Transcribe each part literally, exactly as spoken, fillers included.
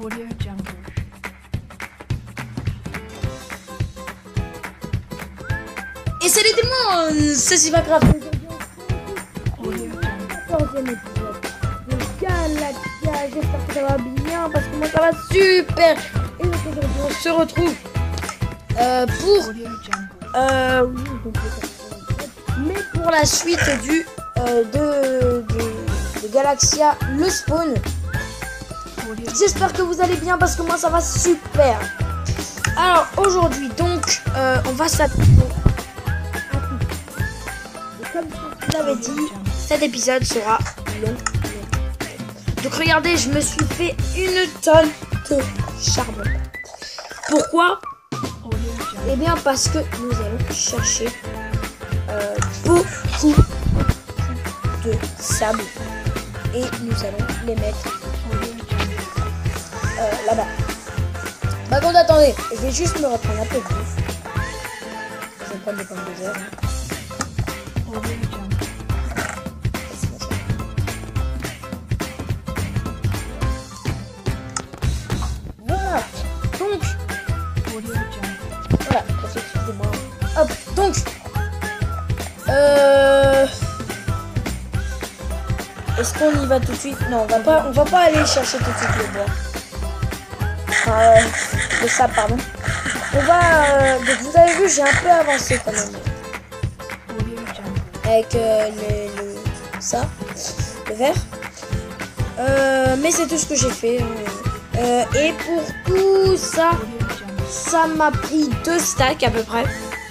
Audio Jungle. Et salut tout le monde, c'est pas grave. Audio Jungle. quatorzième épisode de Galaxia. J'espère que ça va bien parce que moi ça va super. Et donc aujourd'hui on se retrouve euh, pour Audio Jungle. euh, oui, donc, mais pour la suite du euh, de, de, de Galaxia le spawn. Audio J'espère que vous allez bien parce que moi ça va super. Alors aujourd'hui donc euh, on va s'attaquer à tout. Et comme je vous l'avais dit, cet épisode sera long, long. Donc regardez, je me suis fait une tonne de charbon. Pourquoi? Audio Jungle. Eh bien parce que nous allons chercher euh, beaucoup de sable et nous allons les mettre Audio Jungle. euh, là-bas. Bah bon, attendez, je vais juste me reprendre un peu de bouffe. Je vais prendre des pommes de terre. Audio Jungle. Voilà. Donc, Audio Jungle. voilà, excusez-moi. Hop, donc, euh, est-ce qu'on y va tout de suite? Non, on va pas, on va pas aller chercher tout de suite le bois. Euh, le sable, pardon. On va, euh, donc vous avez vu, j'ai un peu avancé quand même. Audio Jungle. Avec euh, le, le- ça, le vert. Euh, mais c'est tout ce que j'ai fait. hein. Euh, et pour tout ça, Audio Jungle. ça m'a pris deux stacks à peu près.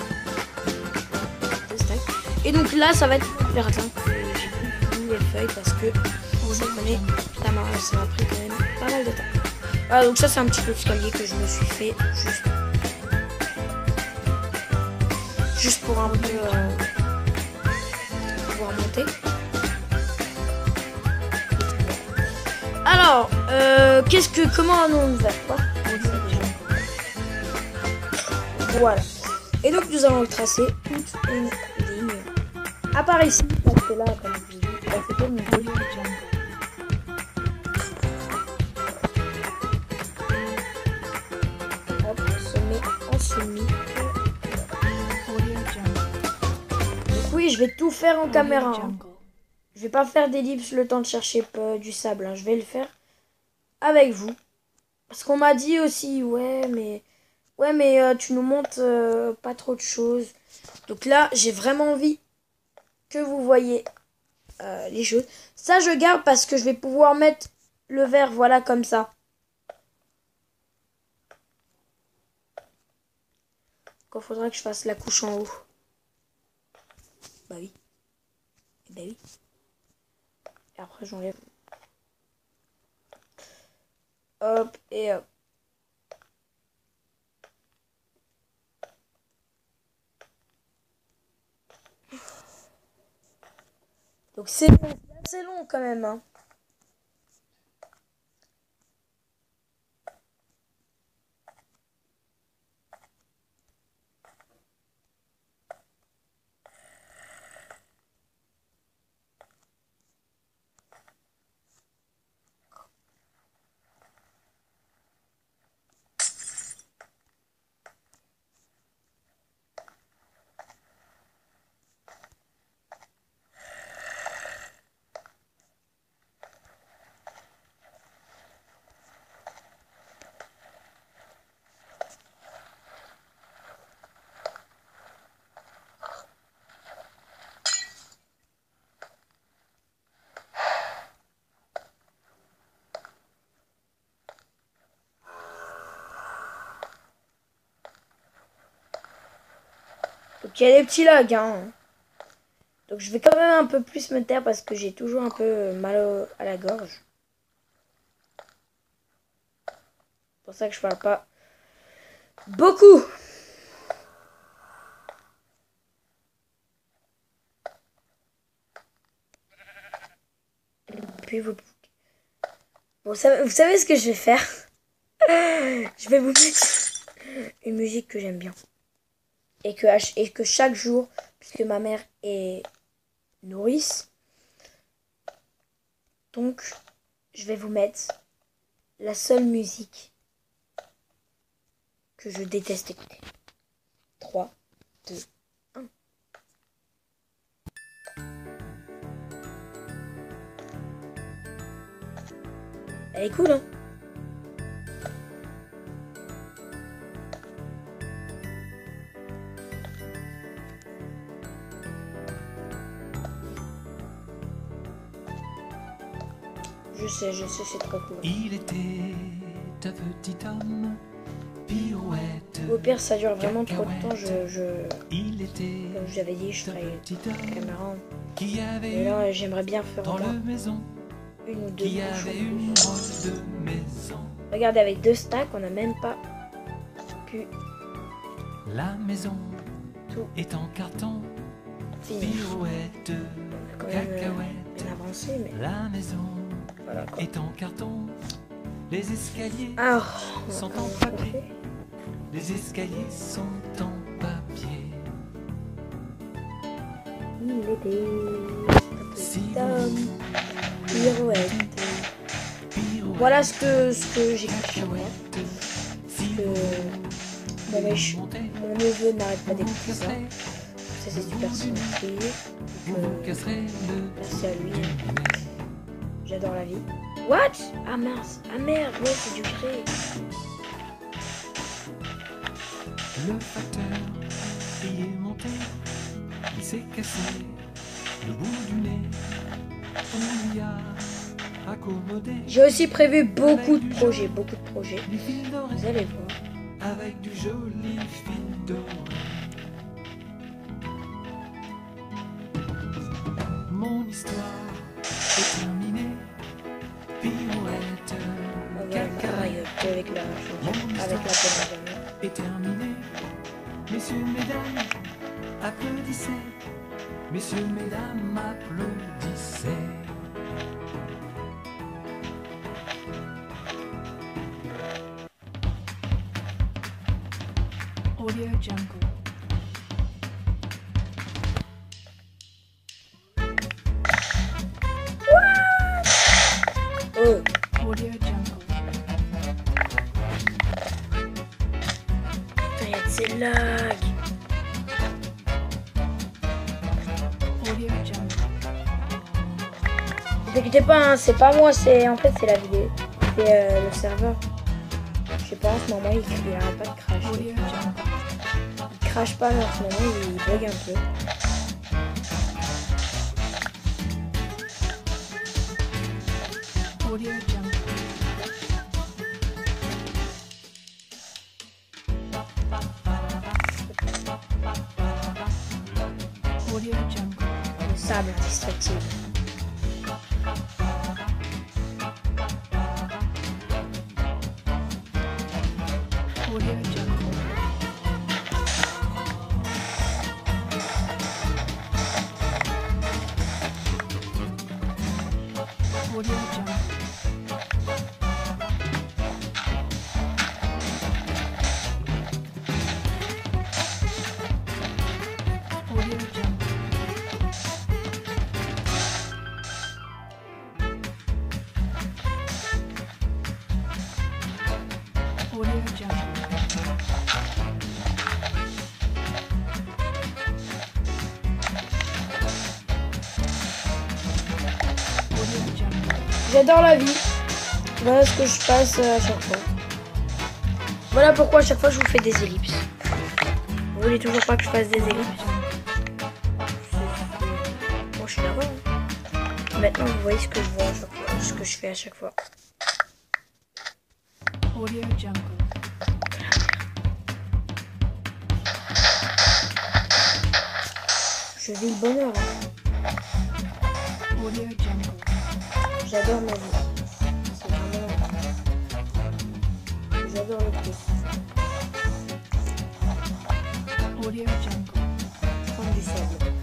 Deux stacks. Et donc là, ça va être le ratin que j'ai pris les feuilles parce que vous comprenez, ça m'a ça m'a pris quand même pas mal de temps. Voilà, donc ça c'est un petit peu d'escalier que je me suis fait juste, juste pour un peu euh, pouvoir monter. Alors, euh, qu'est-ce que comment on va quoi? Audio Jungle. Voilà. Et donc nous allons tracer toute une ligne. À part ici, parce que là, comme je vous dis, la photo me dit. Audio Jungle. Hop, on se met en semi. Audio Jungle. Donc oui, je vais tout faire en caméra. Audio hein. Jungle. Je vais pas faire d'ellipse le temps de chercher euh, du sable. hein. Je vais le faire avec vous. Parce qu'on m'a dit aussi, ouais, mais ouais, mais euh, tu nous montres euh, pas trop de choses. Donc là, j'ai vraiment envie que vous voyez euh, les choses. Ça, je garde parce que je vais pouvoir mettre le verre, voilà, comme ça. Quand il faudra que je fasse la couche en haut. Bah oui. Eh bah oui. Et après, j'enlève. Hop, et hop. Donc c'est assez long quand même. Hein. Donc il y a des petits lags. Hein. Donc je vais quand même un peu plus me taire parce que j'ai toujours un peu mal au- à la gorge. C'est pour ça que je parle pas beaucoup. Puis vous... Bon, ça- vous savez ce que je vais faire? Je vais vous mettre une musique que j'aime bien. Et que, à- et que chaque jour, puisque ma mère est nourrice, donc je vais vous mettre la seule musique que je déteste écouter. trois, deux, un. Elle est cool, hein? Je sais, je sais, c'est trop cool. Il était un petit homme, pirouette. Au pire, ça dure vraiment trop de temps. Je, je, Il était comme je l'avais dit, je un ferai petit la homme caméra. qui Et avait là, j'aimerais bien faire dans au moins la maison, une ou deux qui manches en avait plus. une robe de maison. Regardez, avec deux stacks, on n'a même pas pu La maison tout est en carton, finir. pirouette, On a quand même euh, cacahuète. bien avancé, mais La maison voilà quoi. est en carton, les escaliers Alors, on va sont quand en même papier. chauffer. Les escaliers sont en papier. Il était un Si petit vous homme, pirouette. pirouette, Voilà ce que, ce que j'ai fait sur moi. cacahuète, si Que vous mon, mèche- montez, mon neveu n'arrête pas vous vous d'écouter ça. casserez, Ça, c'est super sympa. vous vous casserez le Merci à lui. nez. J'adore la vie. What? Ah mince. Ah merde, ouais, c'est du grès. Le facteur y est monté, il s'est cassé le bout du nez. On y a accommodé J'ai aussi prévu beaucoup de projets, beaucoup de projets. du fil Vous doré allez voir. avec du joli fil doré. Mon histoire est terminée, pirouette, On va cacahuète avec la chanson, avec la pomme est terminée. Messieurs, mesdames, applaudissez. Messieurs, mesdames, applaudissez. Audio Jungle. Oh, Audio Jungle. putain, il y a de ces lags. Audio Jungle. Ne vous inquiétez pas, hein, c'est pas moi, c'est en fait c'est la vidéo. C'est euh, le serveur. Je sais pas, en ce moment il, il arrête pas de cracher. Audio Jungle. Il crache pas, mais en ce moment il bug un peu. Audio Jungle. Audio Jungle. Le sable indestructible. Audio Jungle. Audio Jungle. Audio Jungle. Audio Jungle. Audio Jungle. J'adore la vie. Voilà ce que je passe euh, à chaque fois. Voilà pourquoi à chaque fois je vous fais des ellipses. Vous voulez toujours pas que je fasse des ellipses? Moi je suis d'accord. Hein. Maintenant vous voyez ce que je vois à chaque fois, ce que je fais à chaque fois. Audio Jungle. Je vis le bonheur. Hein. Audio Jungle. J'adore ma vie. C'est vraiment. J'adore le plus. Audio Jungle. Prendre du sable.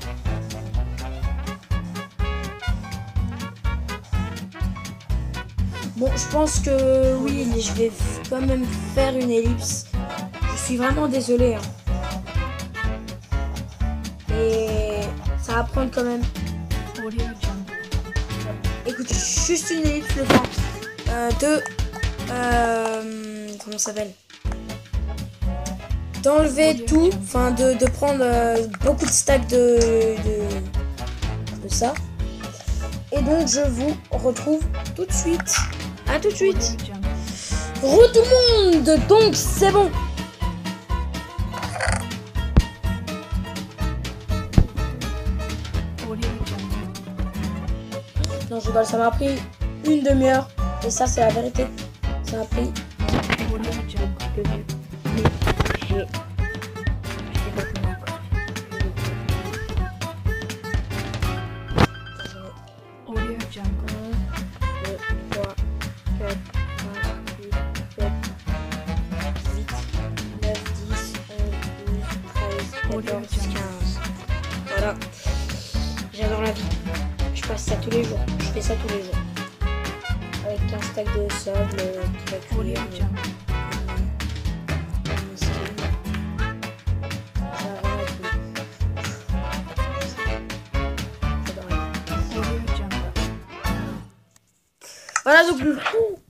Bon, je pense que oui, je vais quand même faire une ellipse. Je suis vraiment désolée. Hein. Et ça va prendre quand même. Audio Jungle. Écoute, juste une ellipse le temps euh, de Euh, comment ça s'appelle? D'enlever tout, enfin de, de prendre euh, beaucoup de stacks de, de, de ça. Et donc je vous retrouve tout de suite. À tout de suite. Audio Jungle. Re tout le monde. Donc c'est bon. Audio Jungle. Non je rigole, ça m'a pris une demi-heure. Et ça c'est la vérité. Ça m'a pris Audio Jungle. deux minutes. Mais j'ai... Je sais pas comment encore. Audio Jungle. un, deux, trois, quatre, cinq, six, sept, huit, neuf, dix, onze, douze, treize, quatorze, quinze. Voilà. J'adore la vie. Je passe ça tous les jours. Je fais ça tous les jours. Avec un stack de sable euh, qui va Audio cuire. Jungle. Audio Jungle. Voilà donc le coup.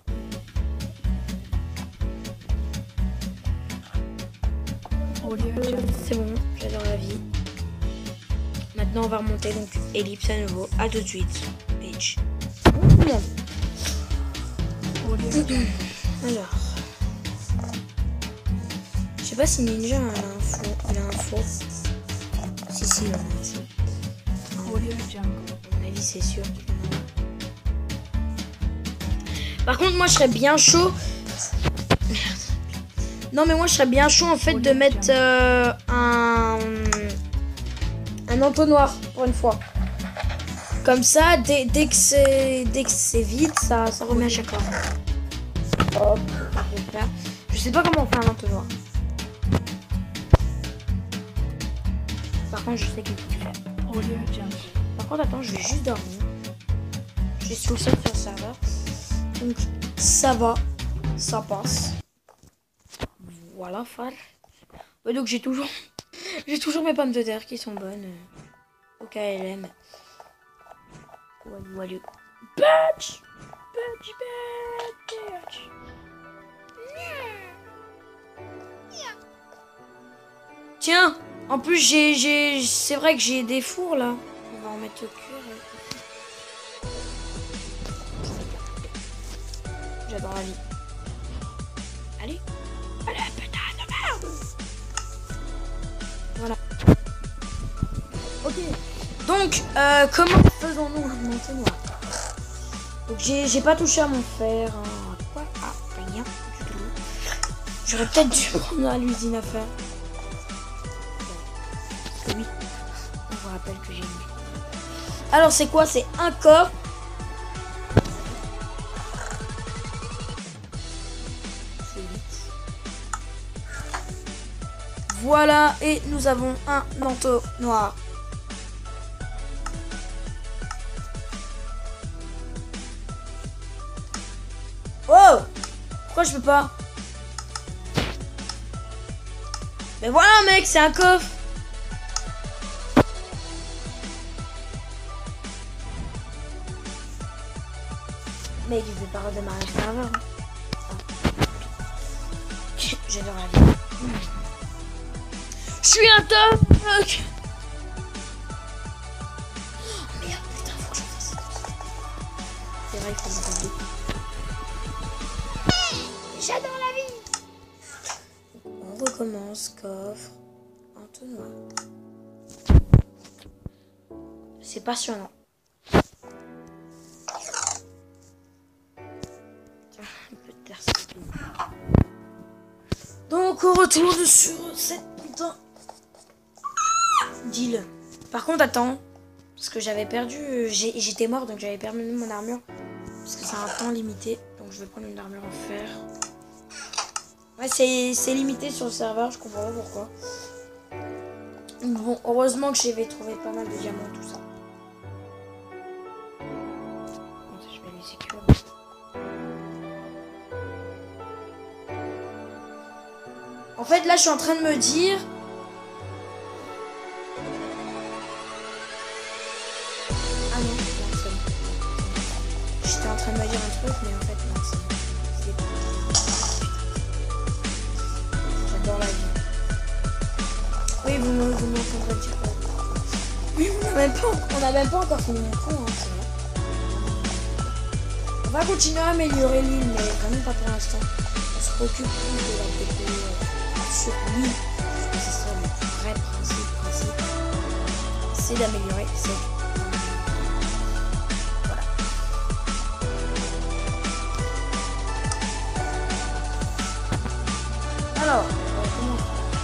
Audio Jungle. C'est bon, j'adore la vie. Maintenant on va remonter donc ellipse à nouveau. À tout de suite. Bitch. Audio Jungle. Alors. Je sais pas si Ninja a l'info. Il a info. Si si il en a info. Audio Jungle. À mon avis c'est sûr qu'il en a. Par contre moi je serais bien chaud. Merde. Non mais moi je serais bien chaud en fait de mettre euh, un un entonnoir pour une fois. Comme ça dès, dès que c'est dès que c'est vide ça, ça remet à chaque fois. Hop, je vais faire. Je sais pas comment on fait un entonnoir. Par contre je sais qu'il faut le faire. Audio Jungle. Par contre attends je vais juste dormir. Je suis tout seul sur le serveur. Donc ça va, ça passe. Voilà, fan. Ouais, donc j'ai toujours, j'ai toujours mes pommes de terre qui sont bonnes. euh, Au K L M. Walou, walou. Bitch, bitch, bitch. Tiens, en plus j'ai, j'ai, c'est vrai que j'ai des fours là. On va en mettre au cuir. J'adore la vie. Allez. Allez, putain de merde. Voilà. Ok. Donc, euh, comment faisons-nous un entonnoir? Donc, j'ai, j'ai pas touché à mon fer. Hein. Quoi? Ah, rien du tout. J'aurais peut-être dû prendre à l'usine à faire. Parce que oui, on vous rappelle que j'ai mis. Alors, c'est quoi? C'est un corps. Voilà, et nous avons un entonnoir. Oh! Pourquoi je peux pas? Mais voilà mec, c'est un coffre. Mec, il veut pas redémarrer le serveur. J'adore la vie. Je suis un top. Oh merde, putain, faut que je fasse ça. C'est vrai, il faut me tomber. J'adore la vie. On recommence, coffre, entonnoir. C'est passionnant. Tiens, un peu de terre, c'est tout. Donc, on retourne sur cette putain d'île. Par contre, attends. Parce que j'avais perdu... J'étais mort, donc j'avais perdu mon armure. Parce que c'est un temps limité. Donc, je vais prendre une armure en fer. Ouais, c'est limité sur le serveur. Je comprends pas pourquoi. Bon, heureusement que j'avais trouvé pas mal de diamants, tout ça. Je vais les sécuriser. En fait, là, je suis en train de me dire... Ah non, non, c'est bon. J'étais en train de me dire un truc, mais en fait, non, c'est bon. va dire quoi. Oui, on n'a même, pas- on a même pas encore fini mon pont, hein, c'est vrai. On va continuer à améliorer l'île, mais vraiment pas pour l'instant. On se préoccupe plus de la déco euh, sur l'île. Parce que c'est ça le vrai principe, principe. C'est d'améliorer cette. Voilà. Alors, on va commencer.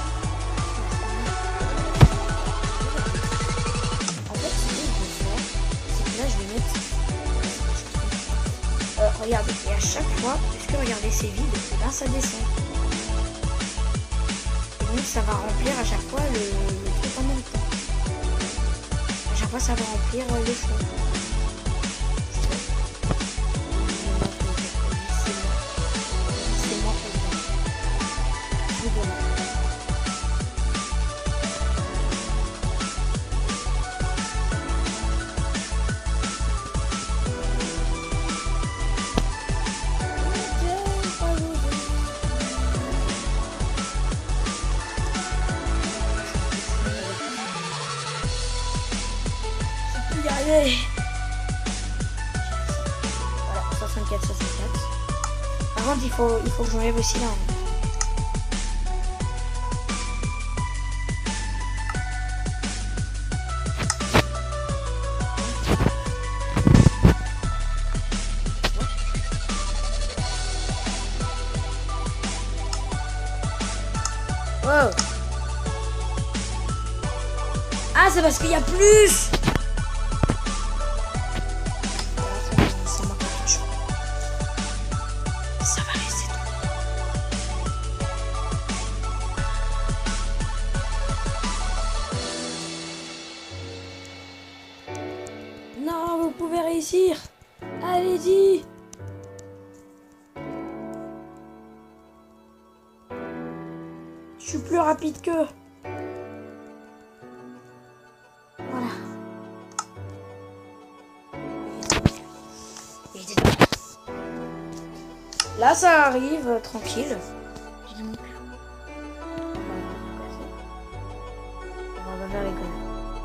En fait, ce que je vais faire, c'est que là, je vais mettre. Euh, regardez, et à chaque fois, puisque regardez, c'est vide, et ben ça descend. Et donc, ça va remplir à chaque fois le, le truc en même temps. À chaque fois, ça va remplir euh, le fond. C'est moi, c'est moi. Y arriver. Voilà, soixante-quatre, soixante-quatre. Par contre, il faut, il faut que j'enlève aussi là. Wow. Ah, c'est parce qu'il y a plus. C'est moi qui touche. Ça va laisser tout. Non, vous pouvez réussir. Allez-y. Je suis plus rapide qu'eux. Voilà. Là, ça arrive euh, tranquille. On va faire les conneries.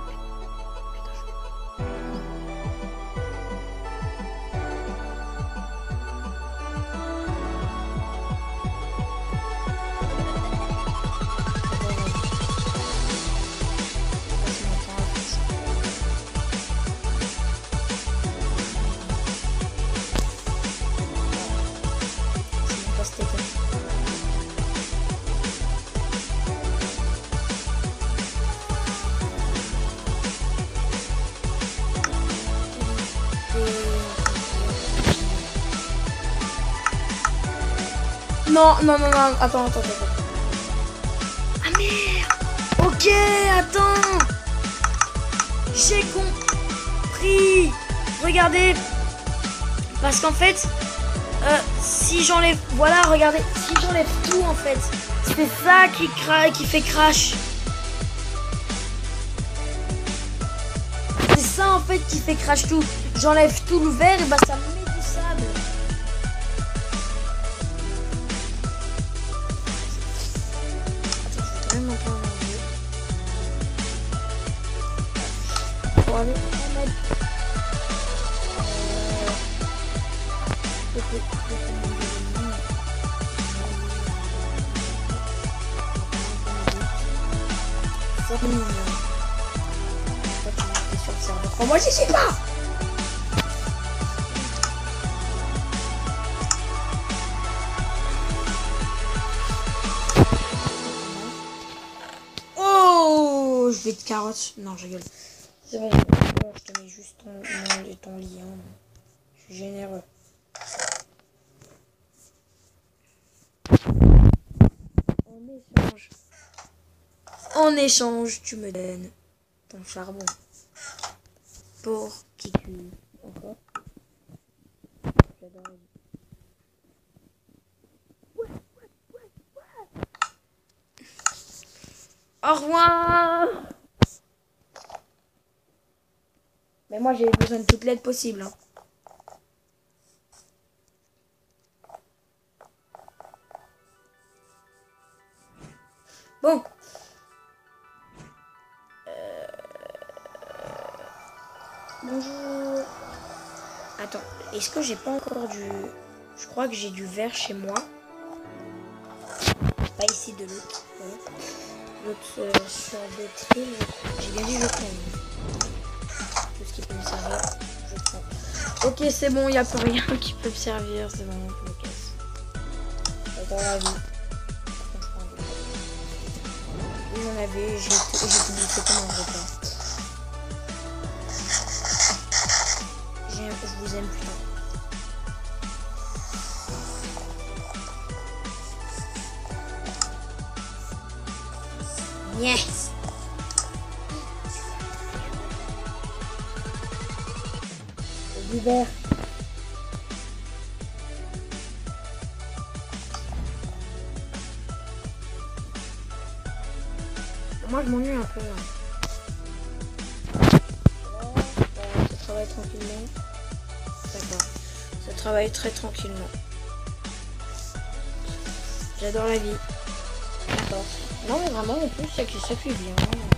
Non, non, non, non, attends, attends, attends. Ah merde. Ok, attends. J'ai compris. Regardez. Parce qu'en fait, euh, si j'enlève... Voilà, regardez. Si j'enlève tout, en fait, c'est ça qui, cra... qui fait crash. C'est ça, en fait, qui fait crash tout. J'enlève tout le verre, et bah ça me met du sable. Pour aller remettre oh, moi j'y suis pas. Oh, je vais de carottes. Non, je rigole. C'est vrai, je te mets juste ton, ton, ton lit. Hein. Je suis généreux. En échange. En échange, tu me donnes ton charbon. Pour qui tu... Encore. J'adore. Ouais, ouais, ouais, ouais. Au revoir. Mais moi j'ai besoin de toute l'aide possible. Hein. Bon. Euh... est-ce que j'ai pas encore du... Je crois que j'ai du verre chez moi. Pas ici, de l'autre. Voilà. L'autre euh, sur d'autres îles. J'ai bien dit je prends. Tout ce qui peut me servir, je prends. Ok, c'est bon, il n'y a plus rien qui peut me servir. C'est bon, je me casse. J'adore la vie. Oui, j'en avais, j'ai tout bouffé comme un repas. Je vous aime, putain. Yes. Du verre. Moi je m'ennuie un peu là. Ça travaille tranquillement. D'accord. Ça travaille très tranquillement. J'adore la vie. D'accord. Non mais vraiment en plus ça, ça fait bien.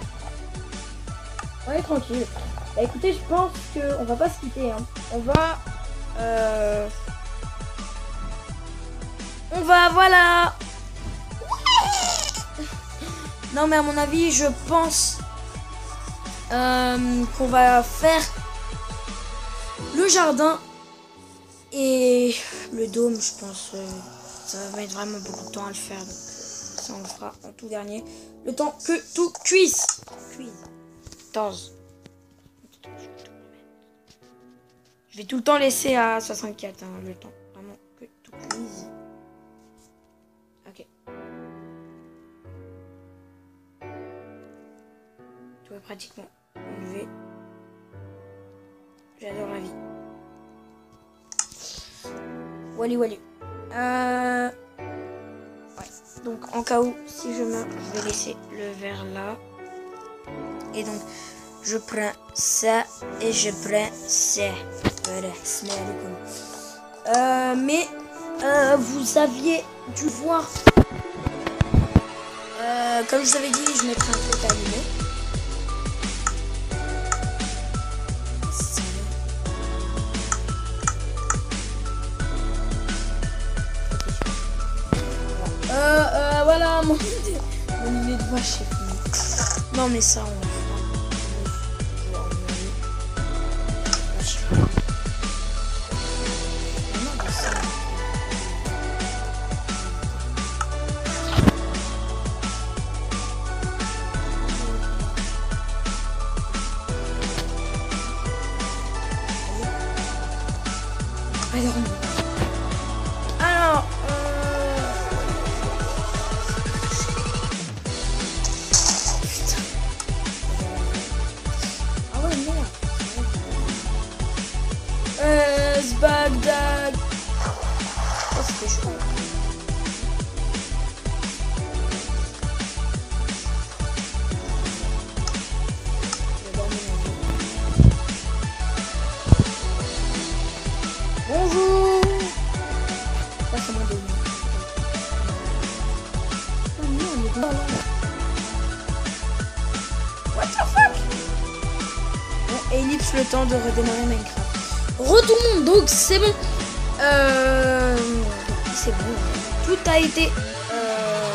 On est tranquille. Bah écoutez, je pense qu'on va pas se quitter. Hein. On va... Euh... On va, voilà. Non mais à mon avis, je pense euh, qu'on va faire le jardin et le dôme, je pense. Euh, ça va mettre vraiment beaucoup de temps à le faire. Donc euh, ça on le fera en tout dernier. Le temps que tout cuise. Cuise. quatorze. Je vais tout le temps laisser à soixante-quatre, hein, le temps. Vraiment que tout cuise. Ok. Tout est pratiquement enlevé. J'adore la vie. Wally Wally. Euh... Ouais. Donc en cas où, si je meurs, je vais laisser le verre là. Et donc, je prends ça et je prends ça. Voilà, euh, mais euh, vous aviez dû voir, euh, comme je vous avais dit, je mettrai un truc à allumer. Euh, euh, voilà, mon idée, mon idée de voix, je sais plus. Non, mais ça, on va. Alors, alors euh... Putain. Ah ouais, merde. Euh, Bagdad. Oh, c'était chaud. Bonjour. Ça c'est mon début. Oh non, on est dans là. What the fuck? Bon, ellipse le temps de redémarrer Minecraft. Retournons, donc c'est bon. Euh... C'est bon. Tout a été... Euh...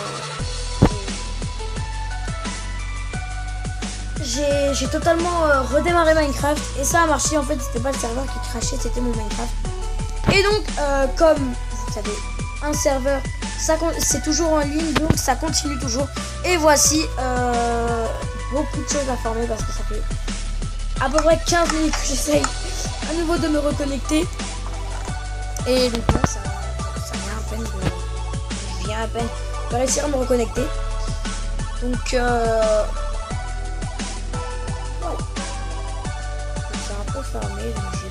J'ai j'ai totalement euh, redémarré Minecraft. Et ça a marché. En fait, c'était pas le serveur qui crachait, c'était mon Minecraft. Et donc, euh, comme vous savez, un serveur, c'est toujours en ligne, donc ça continue toujours. Et voici euh, beaucoup de choses à former parce que ça fait à peu près quinze minutes que j'essaye à nouveau de me reconnecter. Et donc là, ça, ça vient à peine de, je viens à peine de réussir à me reconnecter. Donc, euh, voilà. Donc, c'est un peu fermé, donc j'ai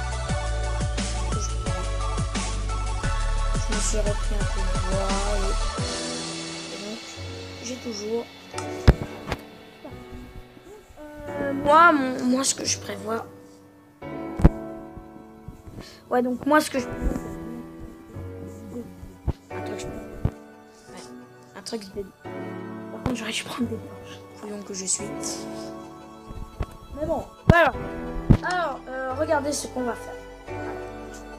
Je me suis repris un peu de bois et, et donc j'ai toujours euh, moi mon, moi ce que je prévois ouais donc moi ce que je un truc ouais, un truc par contre j'aurais dû prendre des planches couillon que je suis mais bon voilà alors euh, regardez ce qu'on va faire.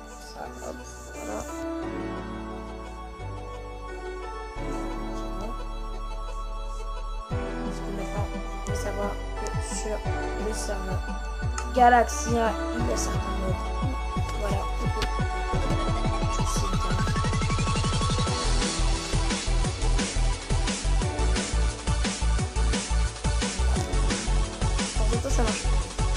le serveur Galaxia, il y a certains modes. Voilà. Je sais bien. En fait, ça marche.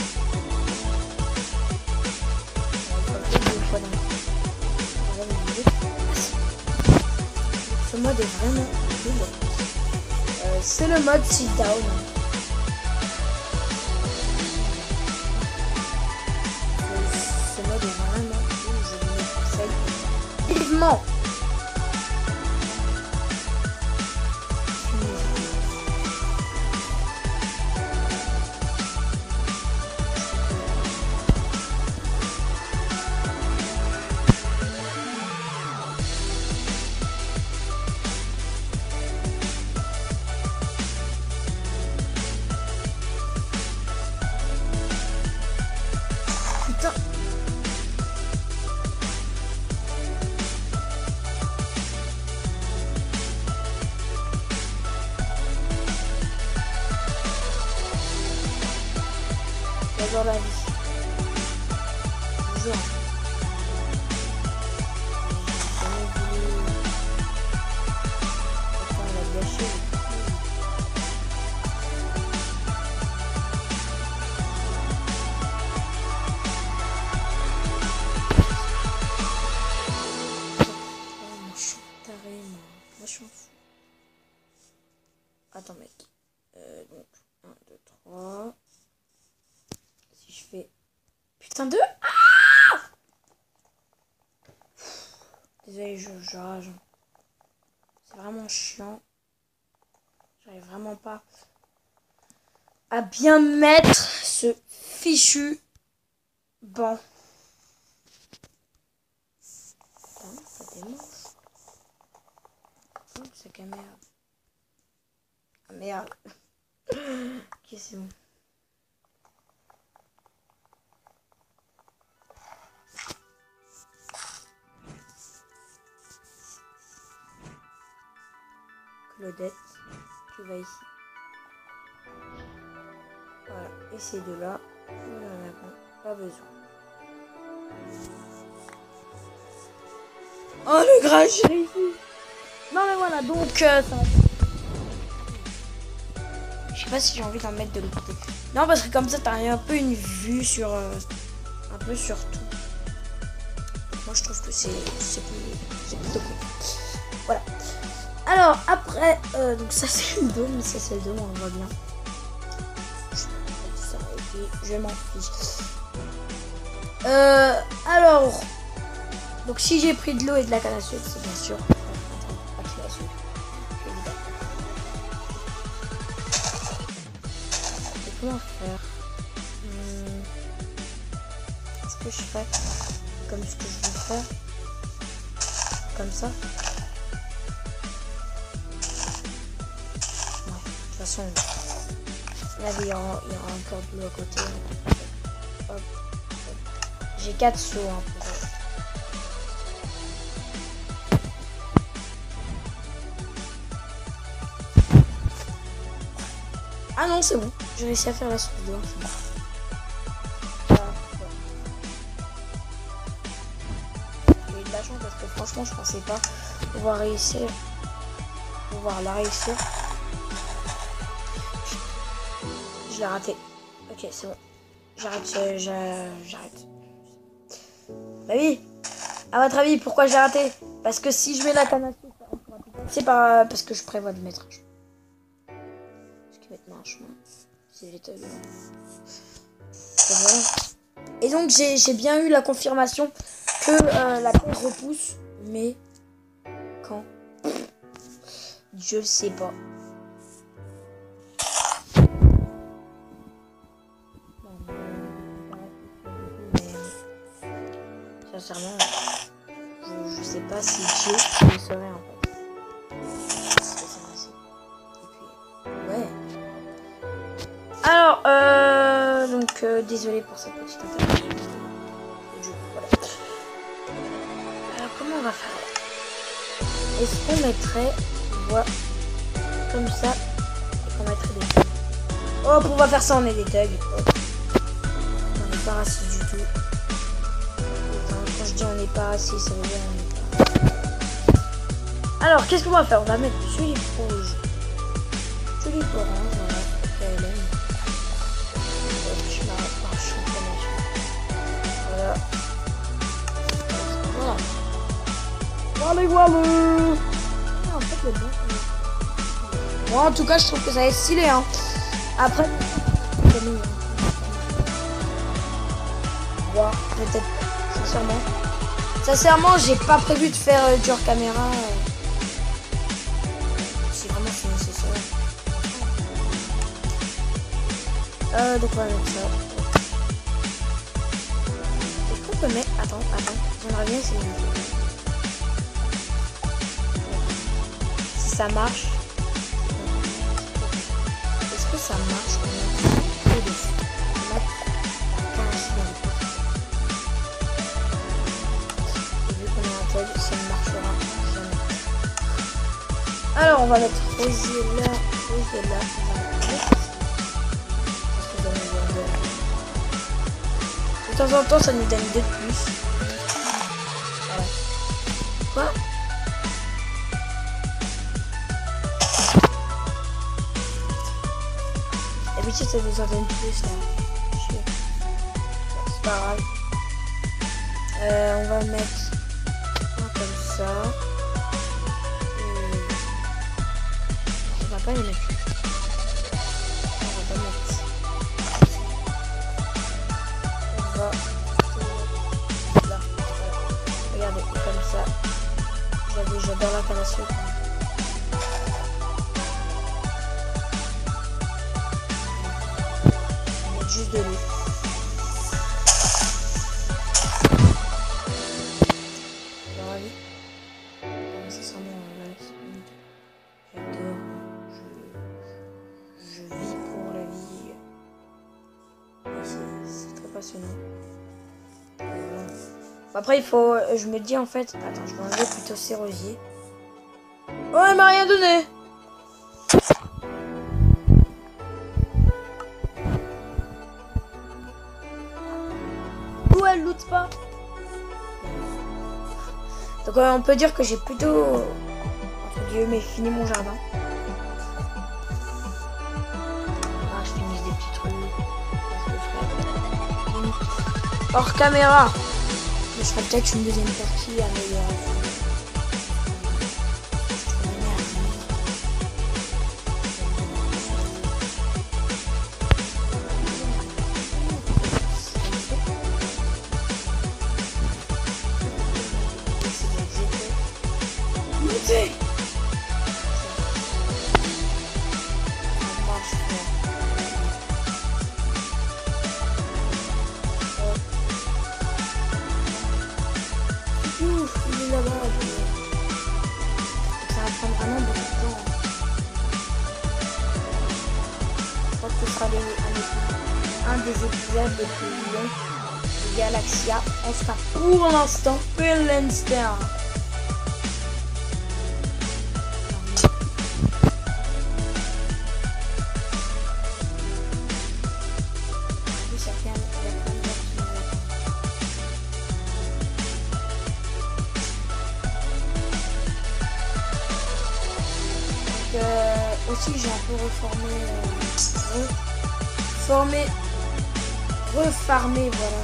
Ce mode est vraiment cool. Euh, c'est le mode sit down. Ce mode est vraiment cool, je vous le conseille vivement. Putain. J'adore la vie. Toujours. J'ai jamais voulu. Pourquoi on l'a gâché. Moi je m'en fous. Attends mec. Euh, donc un, deux, trois. Si je fais. Putain de. Ah Désolé, je, je rage. C'est vraiment chiant. J'arrive vraiment pas à bien mettre ce fichu banc. Putain, ça démarre. Sa caméra. Ah merde. Ok, c'est bon. Claudette, tu vas ici. Voilà. Et ces deux-là, nous n'en avons pas besoin. Oh le gras, j'ai réussi. Non mais voilà, donc euh, ça... Je sais pas si j'ai envie d'en mettre de l'autre côté. Non, parce que comme ça t'as un peu une vue sur euh, un peu sur tout. Moi je trouve que c'est c'est plutôt cool. Voilà. Alors après, euh, donc ça c'est le dôme, ça c'est le dôme, on voit bien. Je m'en fiche. Euh, alors, donc si j'ai pris de l'eau et de la canne à sucre, c'est bien sûr. Comment faire hum, Est-ce que je fais comme ce que je veux faire? Comme ça? Non, de toute façon, là il y aura, il y aura encore de l'eau à côté. Hop, hop. J'ai quatre seaux hein, pour... Ah non, c'est bon. J'ai réussi à faire la sauce d'eau. Voilà. J'ai eu de la chance parce que franchement, je pensais pas pouvoir réussir. Pouvoir la réussir. Je l'ai raté. Ok, c'est bon. J'arrête. J'arrête. Bah oui. À votre avis, pourquoi j'ai raté? Parce que si je mets la canne à sucre, c'est pas parce que je prévois de mettre un chemin. Maintenant un chemin. C'est l'état de... Voilà. Et donc j'ai bien eu la confirmation que euh, la course repousse. Mais quand? Je le sais pas. Mais sincèrement, je, je sais pas si Dieu le saurait en fait. Ouais. Alors, euh, donc, euh, désolé pour cette petite interruption. Voilà. Alors, comment on va faire? Est-ce qu'on mettrait, on voit, comme ça, et qu'on mettrait des... Hop, on va faire ça en editag. Hop. On n'est pas raciste du tout. Attends, quand je dis on n'est pas raciste, ça veut dire on n'est pas. Alors, qu'est-ce qu'on va faire? On va mettre du tulipe rouge. Tulipe orange, voilà. K L M. Hop, je m'arrête par championnat. Voilà. Voilà. Voilà, voilà. Ah, en fait, le bon. Moi, en tout cas, je trouve que ça va être stylé, hein. Après, voir peut-être, sincèrement. Sincèrement, j'ai pas prévu de faire euh, du hors caméra. Euh, si vraiment c'est nécessaire. Euh, donc on va mettre ça. Est-ce qu'on peut mettre... Attends, attends. J'aimerais bien essayer. Si ça marche. Est-ce que ça marche? Ça ne marchera jamais. Alors on va mettre rosier là, rosier là. De temps en temps ça nous donne deux de plus. Voilà. Quoi? D'habitude ça nous en donne plus là. C'est pas grave. Euh, on va mettre comme ça. Et... on va pas les mettre. On va pas mettre. On va là. Regardez, comme ça. Regardez, j'adore la canne à sucre. On va mettre juste de l'eau. Après il faut, je me dis en fait, attends, je vais enlever plutôt ces rosiers. Oh, elle m'a rien donné. Ou elle loot pas. Donc euh, on peut dire que j'ai plutôt, entre guillemets, fini mon jardin. Ah, je finis des petits trucs. Hors caméra. Je ferai peut-être une deuxième partie améliorer. Montez. Ouf, il est là-bas. Ça va prendre vraiment beaucoup de temps. Je crois que ce sera les, un, un des épisodes les plus longs de Galaxia. On sera pour l'instant que l'Inster. Euh, aussi j'ai un peu reformé euh, reformé refarmé voilà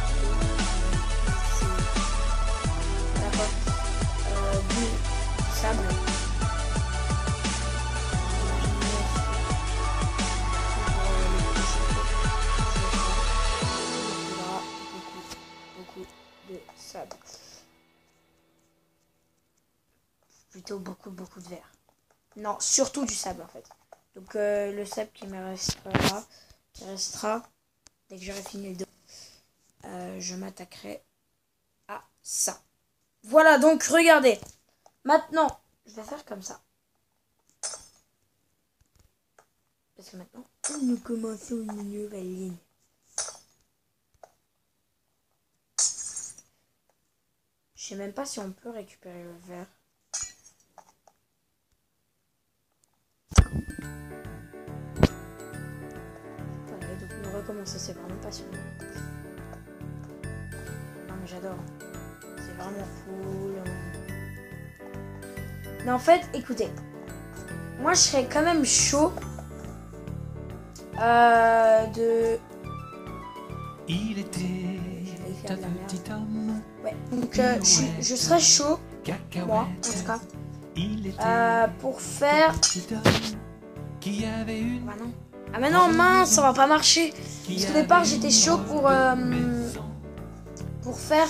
d'accord euh, du sable beaucoup, beaucoup de sable, plutôt beaucoup beaucoup de verre. Non, surtout du sable en fait. Donc euh, le sable qui me restera, qui restera dès que j'aurai fini le dos, euh, je m'attaquerai à ça. Voilà, donc regardez. Maintenant, je vais faire comme ça. Parce que maintenant, nous commençons une nouvelle ligne. Je sais même pas si on peut récupérer le verre. recommencer, c'est vraiment passionnant. Non mais j'adore. C'est vraiment cool. Mais en fait, écoutez. Moi je serais quand même chaud euh, de... Il était faire un de la merde. petit homme, Ouais, donc euh, je, je serais chaud, moi en tout cas, il était euh, pour faire... un petit homme qui avait une Bah non. Ah mais non, mince, ça va pas marcher. Parce qu'au départ j'étais chaud pour... euh, pour faire...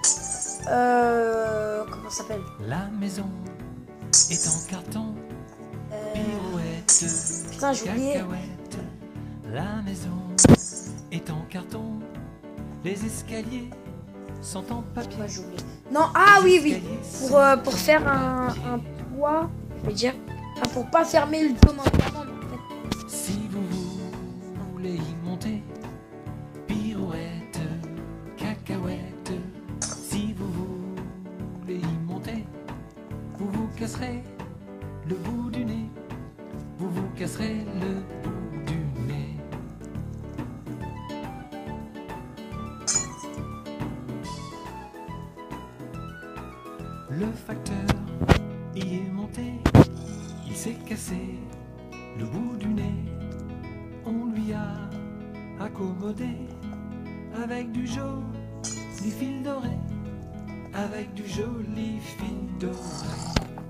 Euh, comment ça s'appelle? La maison est en carton, euh, pirouette, Putain, j'ai oublié. cacahuète. La maison est en carton, les escaliers sont en papier. Ouais, j'ai oublié. Non, ah oui, oui. Pour, euh, pour faire un, un toit, je veux dire. Enfin, pour pas fermer le dôme entièrement, mais en fait. Si vous voulez y monter, pirouette, cacahuète. Si vous voulez y monter, vous vous casserez le bout du nez. Vous vous casserez le bout du nez. Le facteur y est monté, il s'est cassé le bout du nez. On lui a accommodé avec du joli fil doré, avec du joli fil doré.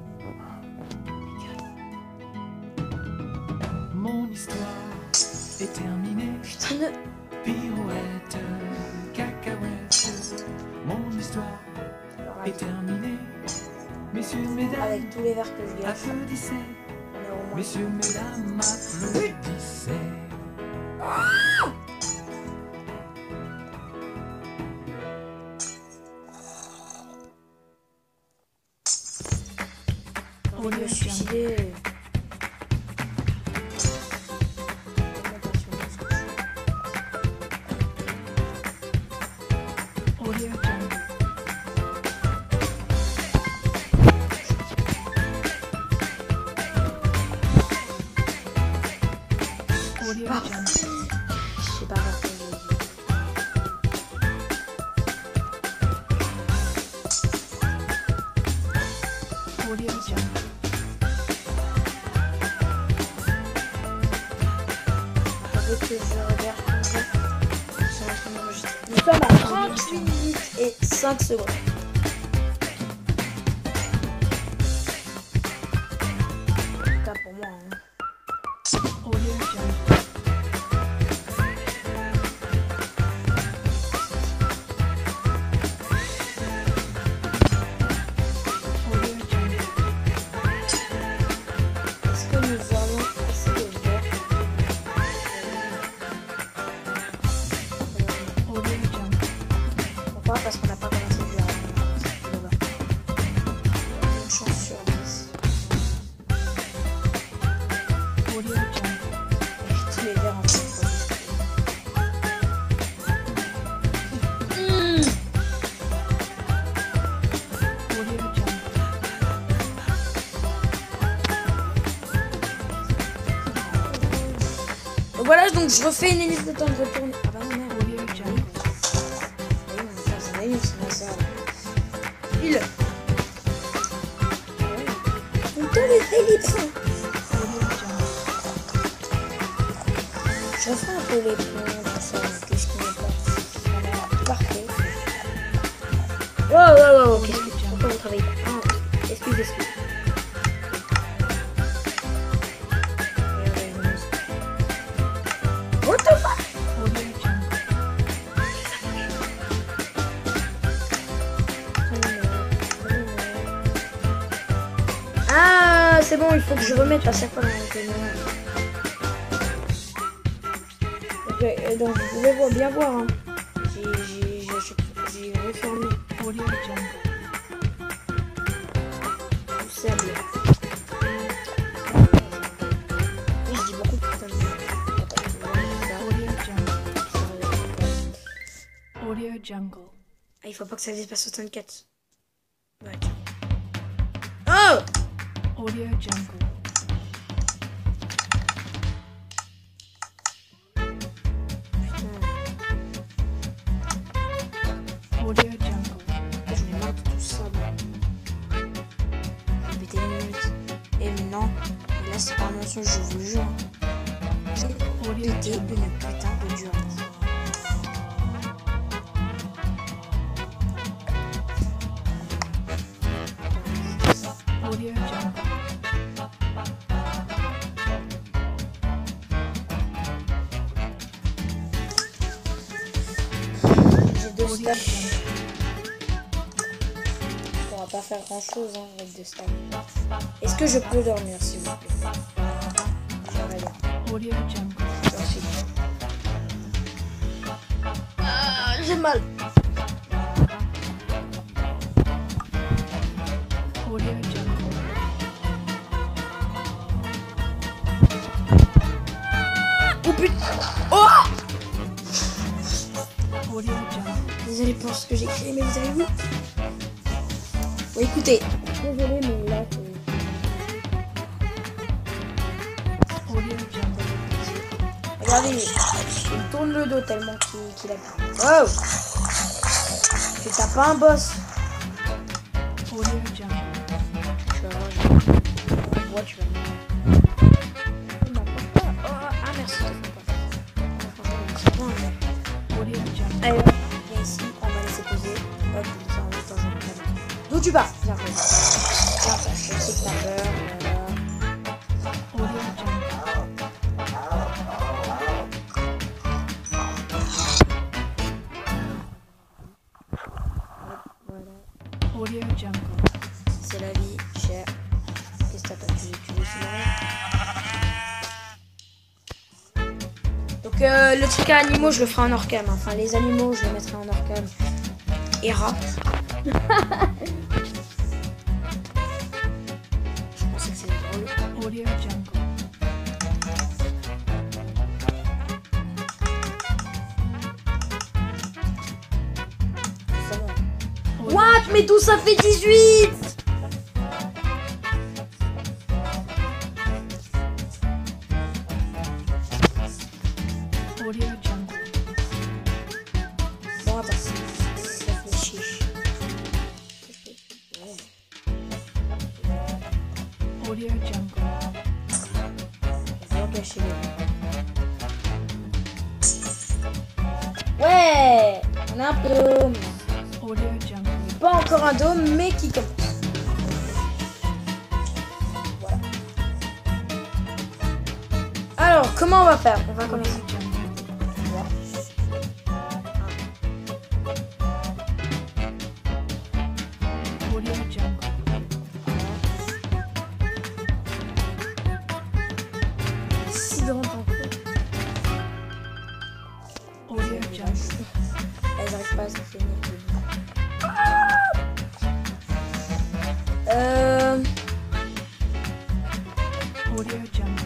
Mon histoire est terminée, Putain de... pirouette, cacahuète. Mon histoire est terminée, messieurs, mesdames, Avec tous les verres que je gâche. applaudissez. On est au moins... Messieurs, mesdames, applaudissez. J'ai envie de me suicider. Audio Jungle. Audio Ah. Jungle. Je sais pas pourquoi j'ai dit. Audio Jungle. Avec que je regarde comme ça. Je suis en train d'enregistrer. Nous sommes à trente-huit minutes et cinq secondes. Putain, pour moi, hein. Audio Jungle. Audio Jungle. Est-ce que nous avons assez de verre? Audio Jungle. Pourquoi? Parce qu'on n'a pas commencé le verre. Une chance sur dix. Audio Jungle. Et tous les verres en fait. Mmh. Audio Jungle. Donc voilà, donc je refais une liste de temps de retourner. Ah bah non, merde. Audio Jungle. Oui, on va faire ça, oui, c'est bien ça. Il. Tout le temps les ellipses. Audio Jungle. Je refais un peu les ponts, tout ça, qu'est-ce qui n'est pas. Voilà, parfait. Wow, wow, wow, qu'est-ce que pourquoi vous travaillez pas? Ah, excuse, excuse. What the fuck? Audio Jungle. Ah, c'est bon, il faut que je remette à chaque fois dans le donc, euh, donc vous pouvez voir- bien voir, hein. J'ai j'ai- j'ai- j'ai refermé Audio Jungle. tout ça bien. Je dis beaucoup de putain de Audio Jungle. merde. Audio Jungle. Ah, il faut pas que ça dise pas soixante-quatre. Ouais, tiens. Oh! Audio Jungle. Ah, c'est pas un mensonge, je vous le jure. Audio J'étais Jungle. une putain de dure. Audio Jungle. J'ai deux Audio stacks. Jungle. On pourra pas faire grand chose hein, avec deux stacks. Est-ce que je peux dormir s'il vous plaît? J'aimerais bien. Audio Jungle. Merci. Ah, j'ai mal. Audio Jungle. Oh putain. Oh! Audio Jungle. Désolé pour ce que j'ai créé, mais vous avez vu? Bon, écoutez. Désolé, mais là, c'est... Audio Jungle. Regardez, il me tourne le dos tellement qu'il qu'il a pris. Wow! Tu tapes pas un boss. Audio Jungle. Tu vas voir, je vois, tu vas voir. Il m'apporte pas. Oh, ah, merci, je te fais pas. Franchement, c'est bon, mais... Audio Jungle. Allez, hop, viens ici, on va laisser poser. Hop, ça en est dans un peu. D'où tu pars? Viens, viens. Viens, je sais que t'as peur. Voilà. Audio Jungle. Voilà. Audio Jungle. C'est la vie, cher. Qu'est-ce que t'as pas pu tu veux sinon? Donc euh, le truc à animaux, je le ferai en orcam. hein. Enfin, les animaux, je les mettrai en orcam. Et rats. Je pensais que c'était drôle. Audio Jungle. Ça va. Audio What? Jungle. Mais tout ça fait dix-huit! Audio Jungle. Bon, attends. Réfléchis. Audio Jungle. Je vais cacher les... Ouais! On a un dôme. Audio Jungle. Pas encore un dôme, mais qui commence. Voilà. Alors, comment on va faire? On va Audio commencer. Jungle. Audio Jungle. Si grand en fait. Audio Jungle. Elles n'arrivent pas à se finir. Euh... Audio Jungle.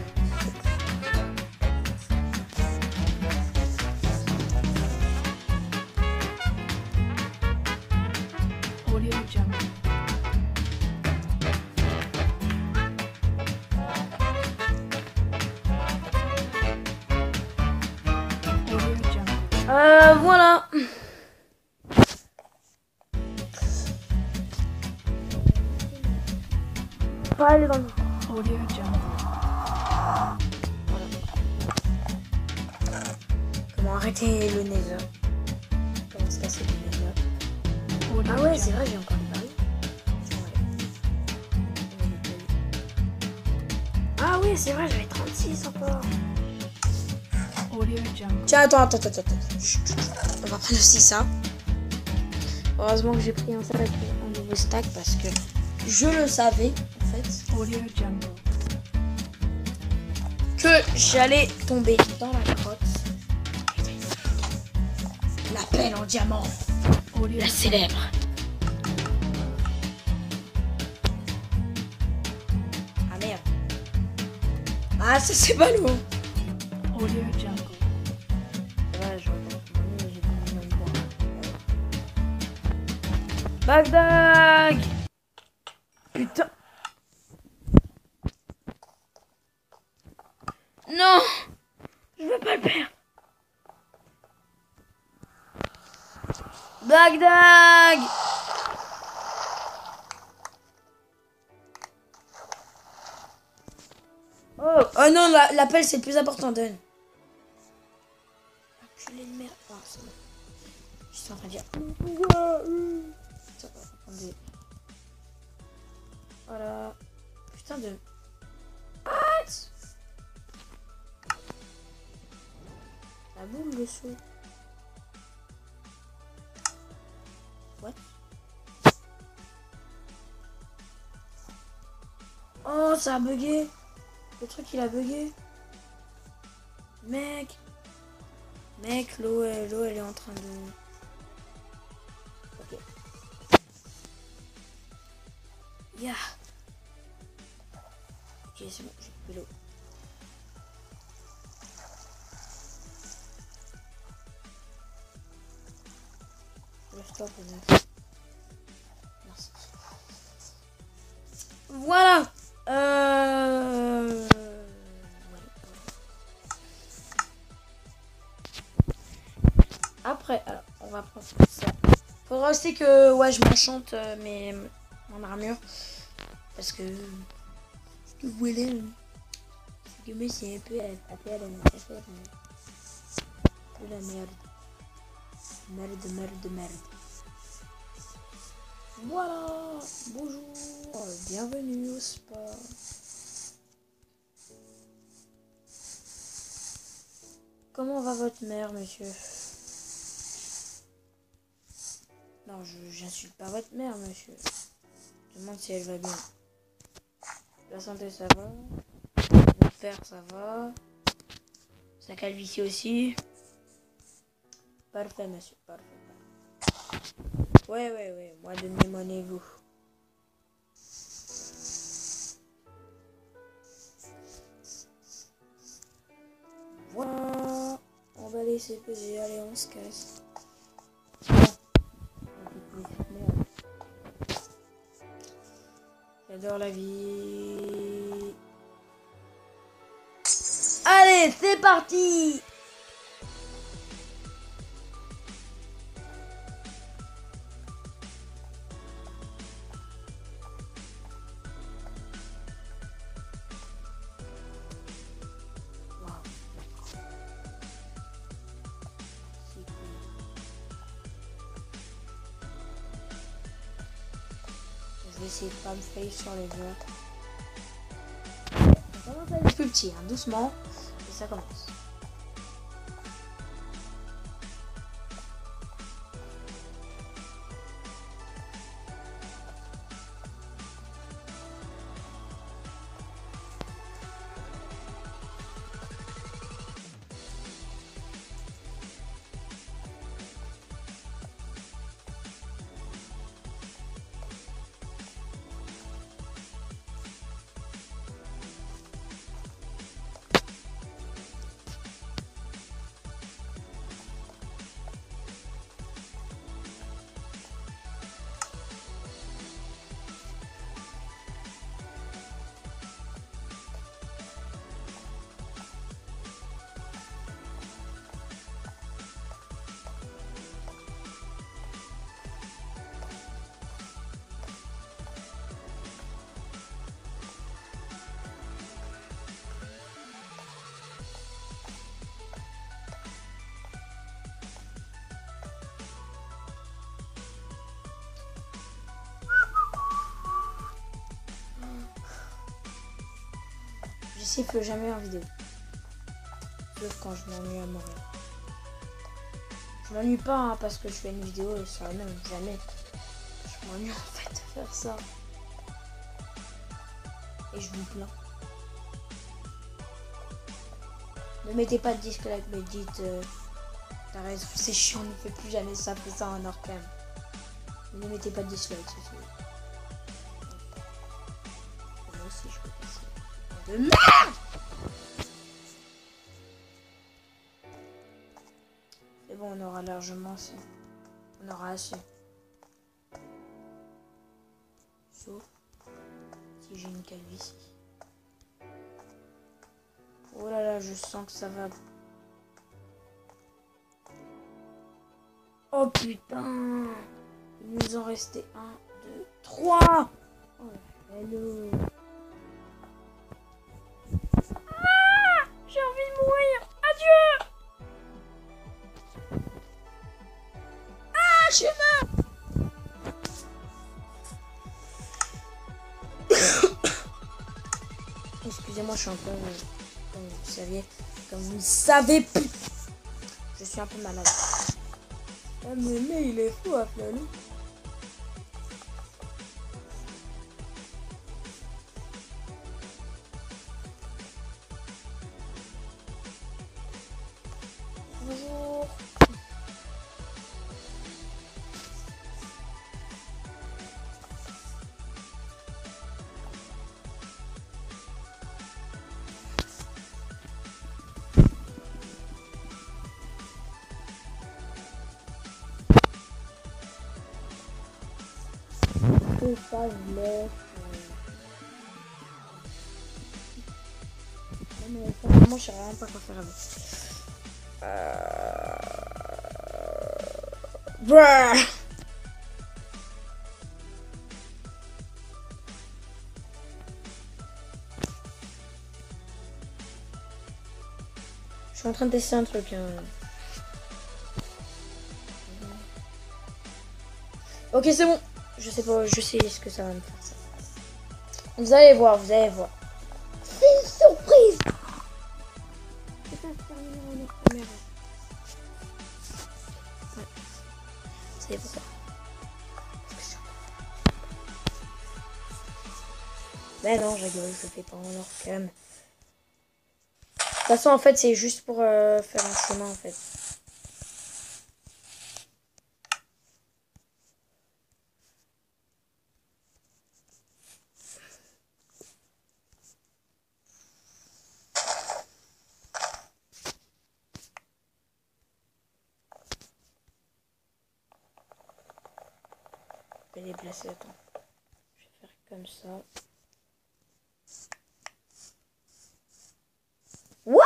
Audio Jungle. Audio Jungle. Euh, voilà. Pas aller dans le... Audio Jungle. Comment arrêter le nether? Comment se casser le nether? Audio Ah ouais, c'est Jungle. vrai, j'ai encore des barils. Ouais. Ah ouais, c'est vrai, j'avais trente-six encore. Audio Jungle. Tiens, attends, attends, attends, attends. Chut, chut, chut. On va prendre aussi ça. Heureusement que j'ai pris un stack, un nouveau stack parce que je le savais en fait Audio Jungle. que j'allais tomber dans la grotte. La pelle en diamant, Audio la célèbre. Ah merde. Ah ça c'est pas loin. Audio Jungle. Ouais, je j'ai pas mis de bois. Bagdag. Putain. Non. Je veux pas le perdre. Bagdag. Oh, oh non, la- l'appel c'est le plus important, donne. Enculé de merde. Ah, c'est bon. Je suis en train de dire. Attends, attendez. Voilà. Putain de. What? La boule le saut. What? Oh, ça a bugué. Le truc il a bugué. Mec. Mec, l'eau elle, l'eau elle est en train de... Ok. Yeah. Ok, c'est bon, j'ai coupé l'eau. Le stop, on a... Merci. Voilà. Euh... Après, alors, on va prendre ça. Faudra aussi que ouais, je m'enchante euh, mes mon armure. Parce que ce que vous voulez, c'est que moi c'est un peu à faire la merde. Merde, merde, merde. Voilà. Bonjour. Bienvenue au spa. Comment va votre mère, monsieur? Non, je j'insulte pas votre mère, monsieur. Je demande si elle va bien. La santé, ça va. Le fer, ça va. Sa calvitie aussi. Parfait, monsieur. Parfait. Parfait. Ouais, ouais, ouais. Moi, donnez-moi-vous. Voilà. On va laisser peser. Allez, on se casse. J'adore la vie. Allez, c'est parti. Wow. C'est cool. Je vais essayer de pas me faillir sur les verres. Ça commence à être plus petit, hein, doucement. Et ça commence. Je siffle jamais en vidéo. Sauf quand je m'ennuie à mourir. Je m'ennuie pas hein, parce que je fais une vidéo et ça même jamais. Je m'ennuie en fait de faire ça. Et je vous plains. Ne mettez pas de disque-like, mais dites euh, t'as raison, c'est chiant, ne fais plus jamais ça, fais ça en hors cam. Ne mettez pas de disque-like, c'est tout. Moi aussi je peux passer. De merde! C'est bon, on aura largement assez. On aura assez. Sauf si j'ai une calvitie. Oh là là, je sens que ça va. Oh putain! Il nous en restait un, deux, trois! Oh hello! Excusez-moi, je suis un peu, euh, comme vous saviez, comme vous le savez, je suis un peu malade. Ah, mais, mais il est fou, Aflalo. Bonjour. Que ça, je laisse. Non, mais franchement, je sais vraiment pas quoi faire avec. Euh... Bruh. Je suis en train de tester un truc. Hein. Ok, c'est bon. Je sais pas, je sais ce que ça va me faire. Ça. Vous allez voir, vous allez voir. C'est une surprise. C'est pas terminé en autre caméra. Ouais. C'est pourquoi. Mais non, je rigole, je fais pas en hors cam. De toute façon, en fait, c'est juste pour euh, faire un chemin, en fait. Je vais déplacer, attends. Je vais faire comme ça. What?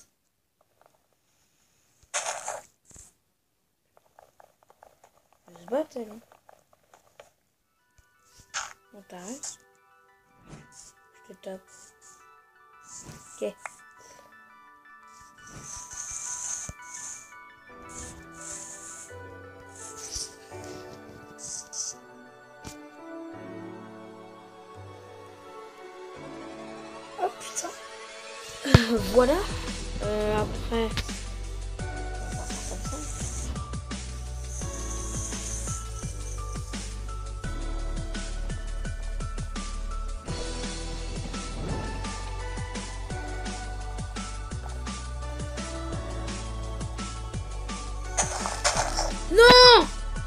Je se battre, là. On t'arrête. Je te tape. Ok. Oh putain. Euh, voilà. Euh, après. On va faire comme ça. Non!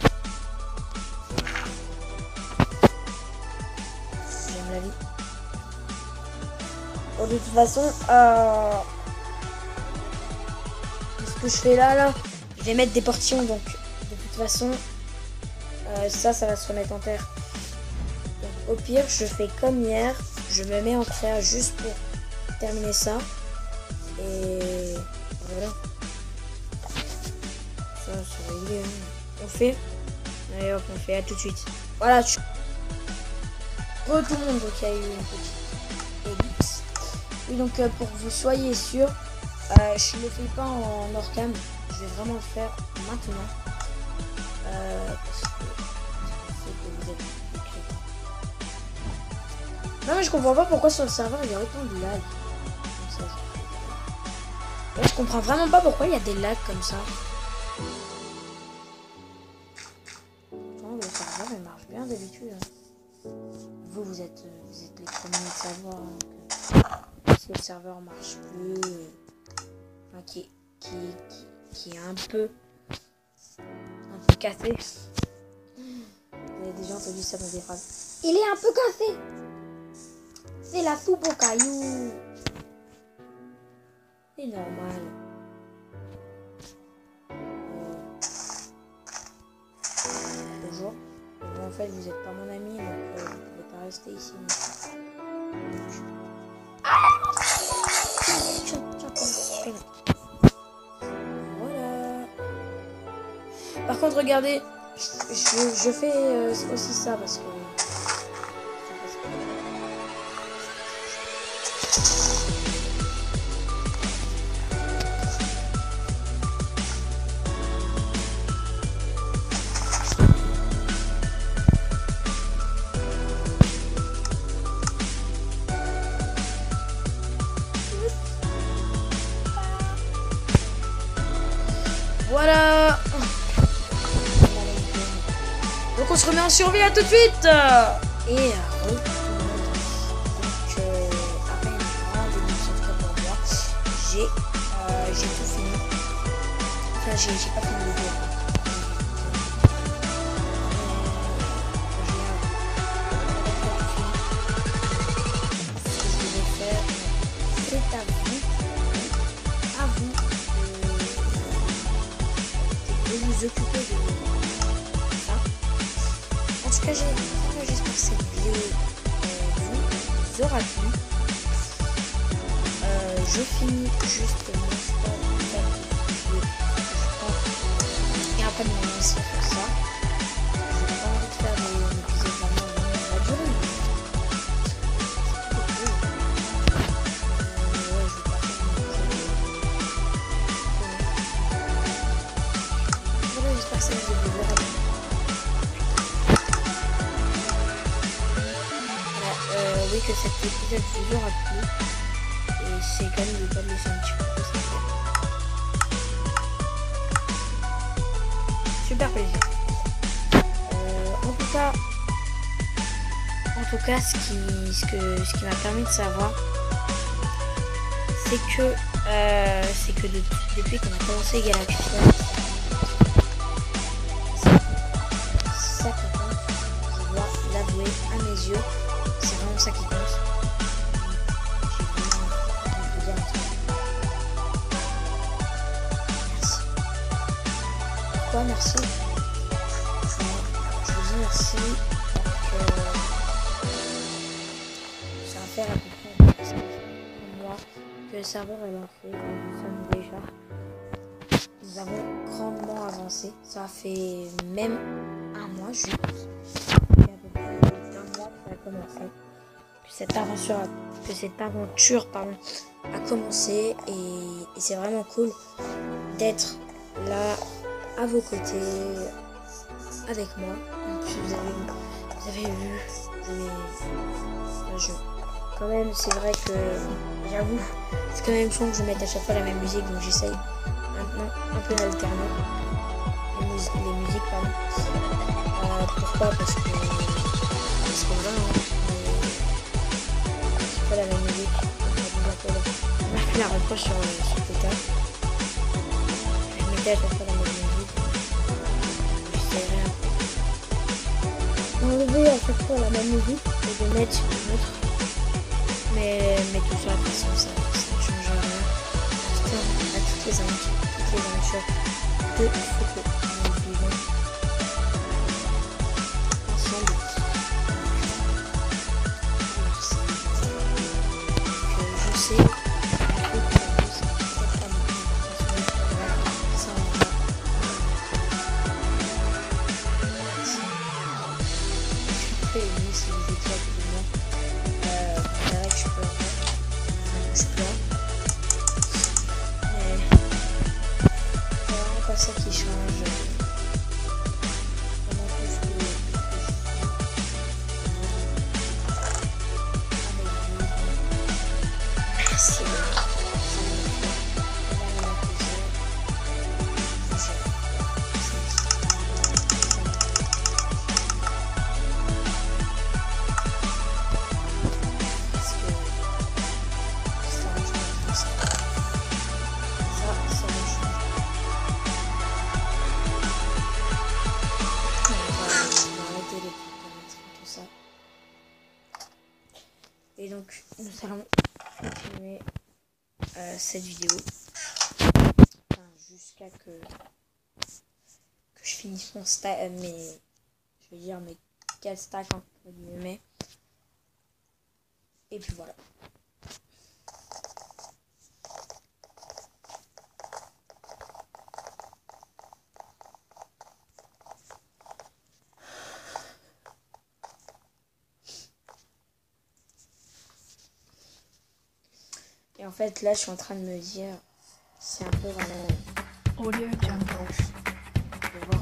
J'aime la vie. Bon, de toute façon, euh... ce que je fais là, là, je vais mettre des portions, donc de toute façon, euh, ça, ça va se remettre en terre. Donc, au pire, je fais comme hier, je me mets en terre juste pour terminer ça. Et voilà. Ça, c'est réglé. Hein. On fait. Allez hop, on fait. À tout de suite. Voilà. Tu... Re tout le monde. Donc il y a eu une petite ellipse. Oui, donc euh, pour que vous soyez sûr, euh, je ne le fais pas en hors cam. Je vais vraiment le faire maintenant. Euh, parce que c'est que vous êtes des crétins. Non mais je comprends pas pourquoi sur le serveur il y a autant de lag. Comme ça, je... Ouais, je comprends vraiment pas pourquoi il y a des lags comme ça. Le serveur il marche bien d'habitude. Vous, vous êtes, vous êtes les premiers de savoir hein, que si le serveur marche plus, euh, enfin, qui, qui, qui, qui est un peu, un peu cassé. Vous avez déjà entendu ça dans des phrases. Il est un peu cassé. C'est la soupe au caillou. C'est normal. Bonjour. En fait, vous n'êtes pas mon ami, donc euh, vous ne pouvez pas rester ici. Voilà. Par contre, regardez, je, je, je fais euh, aussi ça parce que... Voilà. Donc on se remet en survie, à tout de suite. Et euh, donc euh, après une grande émission pour moi, j'ai euh, j'ai tout fini. Enfin j'ai j'ai pas fini le vidéo. C'est à vous, à vous de, de vous occuper de ça. En tout cas, j'espère que cette vidéo euh, vous aura plu. Euh, je finis juste mon stade et après de me lancer faire ça. J'ai pas envie de faire des épisodes vraiment longs, ça va durer. J'espère que ça vous a plu. Voilà, euh, oui, que cet épisode vous aura plu. Et c'est quand même de pas le laisser un petit peu plus. Super plaisir. Euh, en tout cas, en tout cas, ce qui, ce que, ce qui m'a permis de savoir, c'est que, euh, c'est que de, depuis qu'on a commencé Galactica, ça qui compte, je dois l'avouer à mes yeux, c'est vraiment ça qui compte. J'ai vraiment envie de dire un truc. Merci. Pourquoi merci? Je vous dis merci parce que ça va faire à peu près un mois que le serveur est lancé, nous sommes déjà. Nous avons grandement avancé. Ça fait même un mois juste. Il y a à peu près un mois que ça a commencé. Que cette aventure, que cette aventure pardon, a commencé. Et, et c'est vraiment cool d'être là à vos côtés avec moi. En plus, vous avez, vous avez vu mes, le jeu. Quand même, c'est vrai que j'avoue, c'est quand même chiant que je mette à chaque fois la même musique, donc j'essaye maintenant un peu d'alterner les, mus les musiques, pardon. Euh, pourquoi? Parce que parce que là, hein, c'est pas la même musique. On m'a fait la reproche sur, sur Twitter. Je mettais à chaque fois la même musique. J'essaierai un peu enlever à chaque fois la même musique et de mettre une autre. Mais, mais tout ça, de toute façon, ça ne change rien. En tout cas, à toutes les aventures, toutes les aventures de Foucault. Nous vivons ensemble. Merci. Donc, je sais que pour vous, c'est peut-être pas beaucoup d'importance, mais ça, on va. Merci. Je fais une si vous étiez à côté de moi. Euh, c'est vrai que je peux je pleure. Mais c'est vraiment pas ça qui change vraiment tout ce que, que je suis avec vous. Merci. Et donc nous allons continuer euh, cette vidéo enfin, jusqu'à que que je finisse mon stack, euh, mes je veux dire mes quatre stacks entre guillemets. Et puis voilà. Et en fait, là, je suis en train de me dire, c'est un peu vraiment... Audio Jungle. Je vais voir.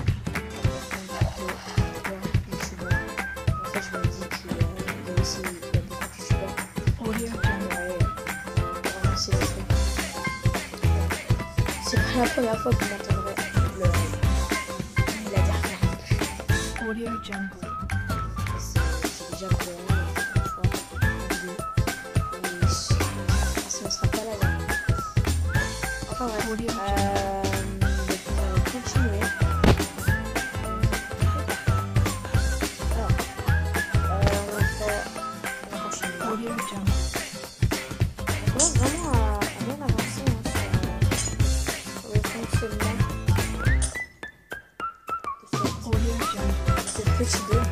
En fait, je me dis qu'il y a aussi il y a beaucoup de youtubeurs. Audio Jungle. Ouais, vraiment, c'est des trucs. C'est pas la première fois que vous m'entendrez Audio Jungle. C'est c'est déjà pleuré une fois en vidéo. Et ça ne sera pas la dernière. Enfin bref. Audio Jungle. Euh, donc on va continuer. Alors, euh, on va faire... On va continuer. Audio Jungle. On commence vraiment à, à bien avancer hein, sur, sur le fonctionnement de cette, Audio Jungle. de cette petite dôme.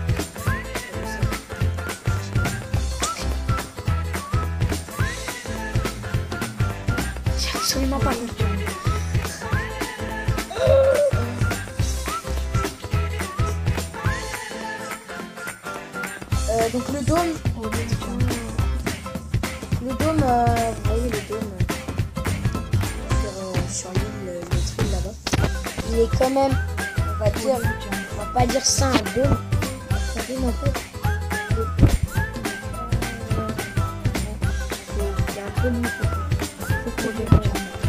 J'ai absolument pas compris. Euh, donc le dôme, Audio Jungle. le dôme, euh, vous voyez le dôme sur, euh, sur l'île, l'autre île là-bas. Il est quand même, on va dire, Audio Jungle. on va pas dire ça un dôme. Un dôme en fait. le dôme, euh, c'est- c'est un peu mou. Faut que Audio je- Jungle.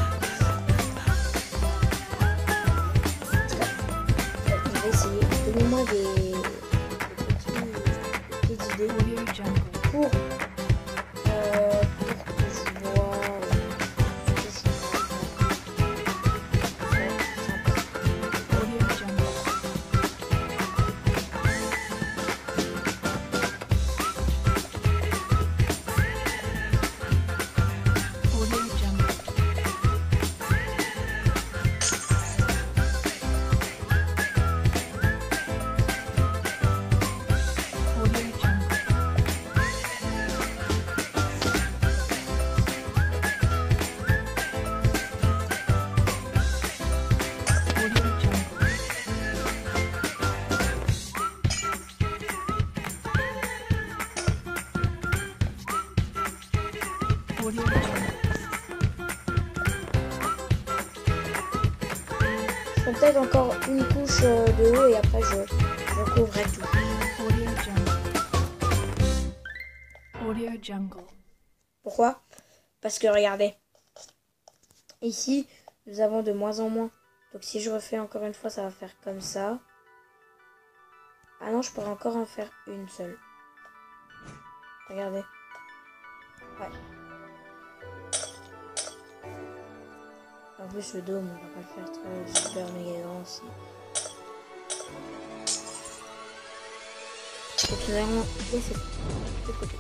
Je vais essayer. Donnez-moi des, des petits- des petites idées Audio Jungle. pour, euh, pour que je vois euh, ce que je peux faire. Ouais, sympa. Audio Jungle. Audio Jungle. Audio Jungle. Audio Jungle. Audio Jungle. Je ferai peut-être encore une couche euh, de haut et après je recouvrerai tout. Audio Jungle. Audio Jungle. Pourquoi? Parce que regardez. Ici, nous avons de moins en moins. Donc si je refais encore une fois, ça va faire comme ça. Ah non, je pourrais encore en faire une seule. Regardez. Ouais. En plus, le dôme, on va pas le faire très super méga grand aussi. Donc nous allons laisser de côté.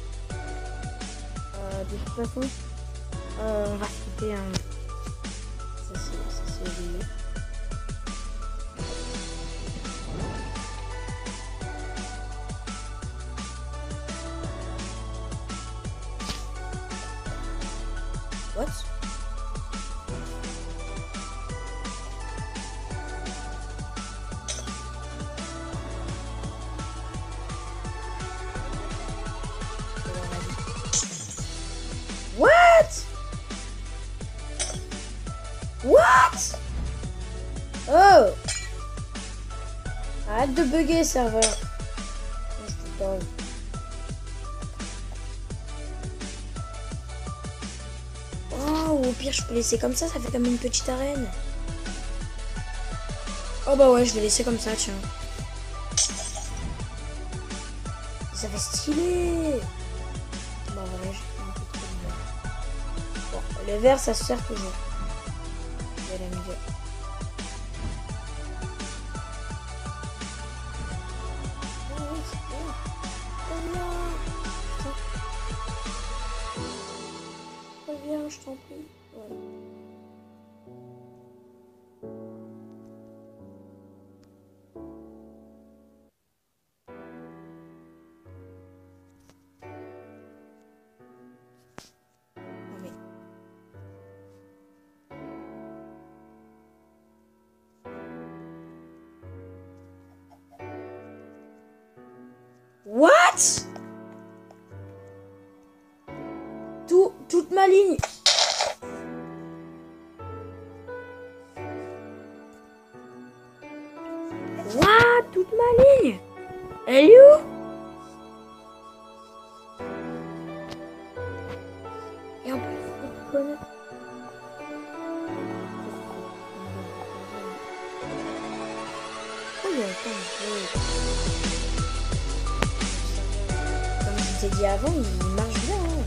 Euh, de toute façon, euh, on va skipper un... Ça c'est ça, c'est oublié. What? What? What? Oh! Arrête de bugger, serveur. C'est pas vrai. Oh, au pire, je peux laisser comme ça, ça fait comme une petite arène. Oh bah ouais, je vais laisser comme ça, tiens. Ça fait stylé. Bon, voilà, j'ai fait un peu trop de vert. Bon, le vert, ça se sert toujours. Je vais la miser. Oh oui, c'est bien. Reviens. Putain. Reviens, je t'en prie. Voilà. Non mais... What? Tout, toute ma ligne. What? Toute ma ligne. Elle est où? Et en plus, c'est connu. Oh, il y a autant de Comme je vous ai dit avant, il marche bien. Hein.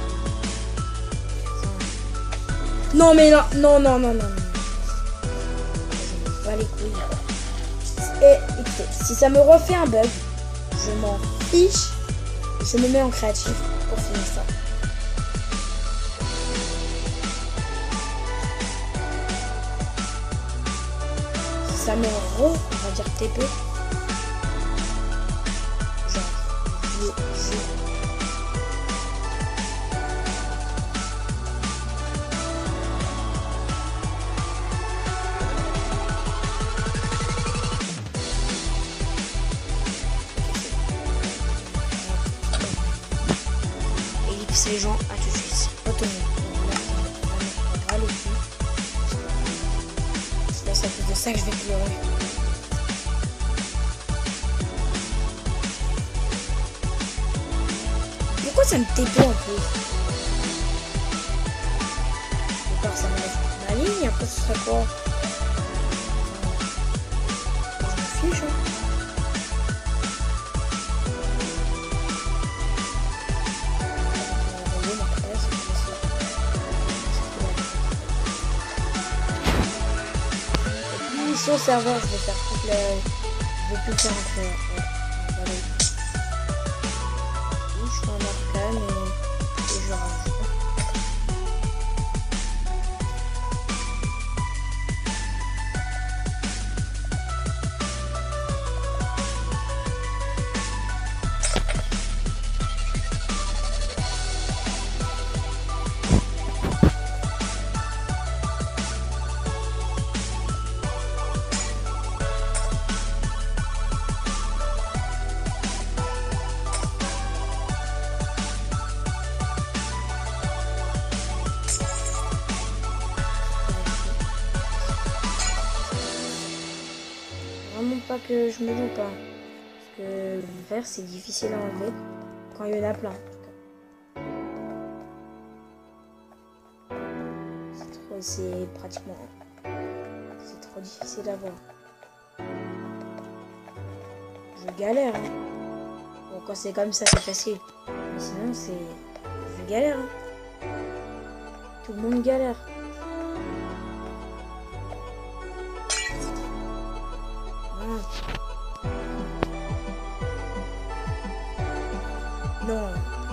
Non mais non, non, non, non, non. Je m'en bats les couilles. Et écoutez, si ça me refait un bug, je m'en fiche. Je me mets en créatif pour finir ça. Si ça me re, on va dire T P. Genre, je, je... Ellipse les gens, à tout de suite. Retournez. Là, le cul. Là, c'est à cause de ça que je vais pleurer. Pourquoi ça me T P en plus? D'accord, ça me laisse ma ligne, après ce serait quoi? Je m'en fiche, hein. Mission serveur, je vais faire toute la... Je vais plus le faire entrer. Ouais, voilà. Oui, je fais un arcane et, et je range. Pas que je me loupe, hein. Parce que le vert c'est difficile à enlever quand il y en a plein. C'est trop, c'est pratiquement, c'est trop difficile à voir. Je galère. Hein. Bon, quand c'est comme ça c'est facile, mais sinon c'est, je galère. Hein. Tout le monde galère. Non.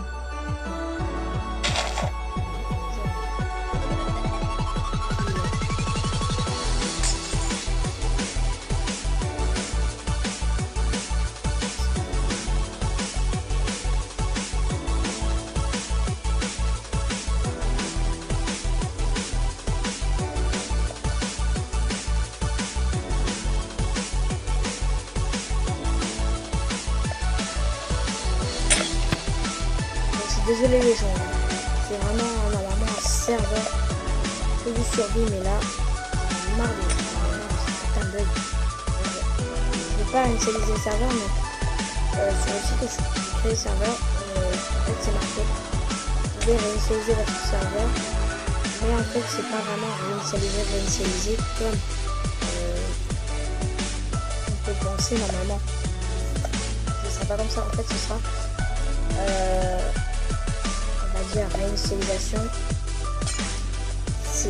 Désolé les gens, c'est vraiment normalement un serveur que vous survie, mais là, j'en ai marre de c'est un bug. Je ne vais pas initialiser le serveur, mais euh, sur le site où je crée le serveur, euh, en fait c'est marqué, vous pouvez réinitialiser votre serveur, mais en fait c'est pas vraiment réinitialiser, réinitialiser comme euh, on peut penser normalement. Ce sera pas comme ça, en fait ce sera euh, dire réinitialisation, c'est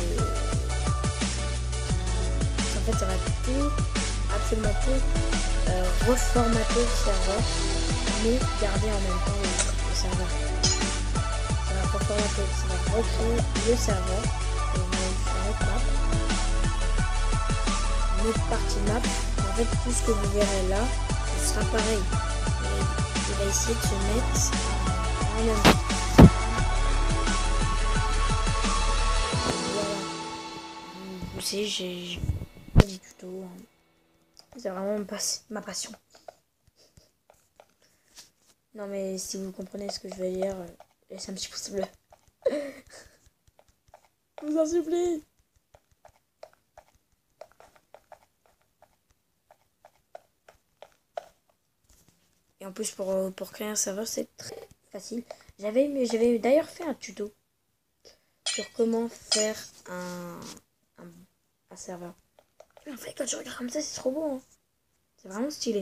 en fait ça va tout, absolument tout euh, reformater le serveur, mais garder en même temps le, le serveur. Ça va reformater, ça va recréer le serveur et on va faire notre map, notre partie map. En fait tout ce que vous verrez là, ce sera pareil, mais il va essayer de se mettre en même temps. Vous savez, j'ai pas du tuto. Hein. C'est vraiment ma passion. Non mais si vous comprenez ce que je veux dire, laissez un petit pouce bleu. Je vous en supplie. Et en plus pour, pour créer un serveur c'est très facile. J'avais j'avais d'ailleurs fait un tuto sur comment faire un, un, un serveur. Mais en fait quand je regarde comme ça c'est trop beau. Hein. C'est vraiment stylé.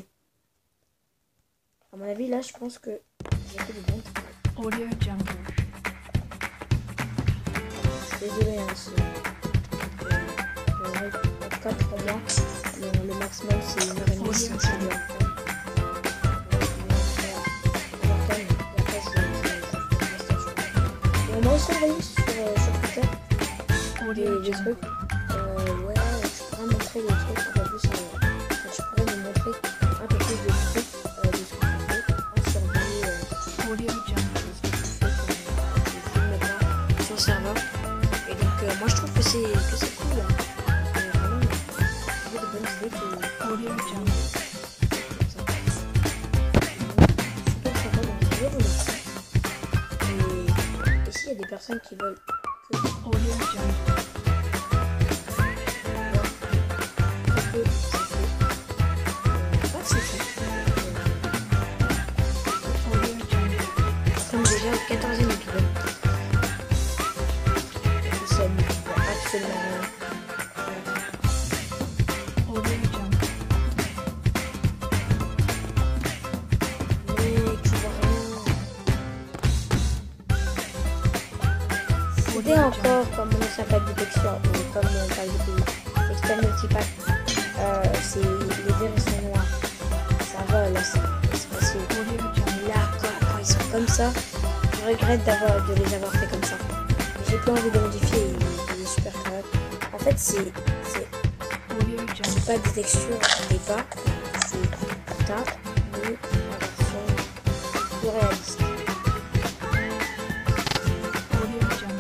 À mon avis, là, je pense que j'ai fait du bon travail. Audio Jungle. Désolé, hein, c'est... Euh, en tout cas, pour moi, le, le maximum, c'est une heure et demie, si je dois faire. On m'a aussi envoyé sur, euh, sur Twitter Audio des, des Jungle. trucs. Euh, ouais, tu pourrais montrer des trucs un peu plus. Euh, tu pourrais nous montrer un peu plus de trucs euh, de ce que tu fais en surveiller euh, Audio Jungle. ce que tu fais comme euh, des films sur le serveur. Et donc, euh, moi je trouve que c'est que c'est cool. Hein. Et vraiment, il y a de bonnes idées que. Audio Jungle. Super sympa, donc je vais vous laisser. Et, et s'il y a des personnes qui veulent que. Audio Jungle. que je fais, euh, pas que c'est fait. Audio Jungle. Nous sommes déjà au quatorzième épisode. Nous sommes absolument rien. Audio Jungle. Mais tu vois rien. C'était encore comme mon ancien pack de texture, ou comme mon pack de texture multipack. Euh, c'est les verres ils sont noirs. Ça va, là c'est c'est facile. Audio Jungle. Là, quand, quand ils sont comme ça, je regrette d'avoir de les avoir fait comme ça. Mais j'ai pas envie de modifier, il, il est super correct. En fait, c'est c'est Audio Jungle. c'est pas des textures au départ, c'est ta, mais en version plus réaliste. Audio Jungle.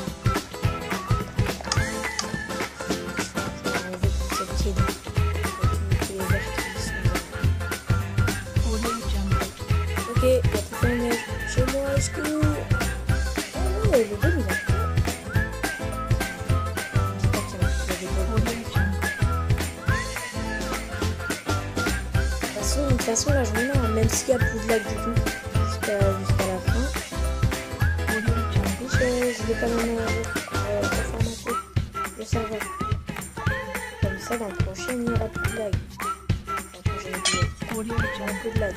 On va enlever toute cette kid avec tous les verres qui sont. Audio Jungle. Ok, il y a tout fait un neige chez moi, est-ce que. Oh, le bon il a fait. Je dis pas qu'il y a il y a des bonnes. Audio Jungle. De toute façon, de toute façon la journée, hein, même s'il y a plus de lag du tout, jusqu'à jusqu'à la fin, Audio Jungle. je, je vais quand même euh, reformater le serveur. Comme ça, dans le prochain, il n'y aura plus de lag. Dans le prochain épisode, Audio il y aura Jungle. plus de lag.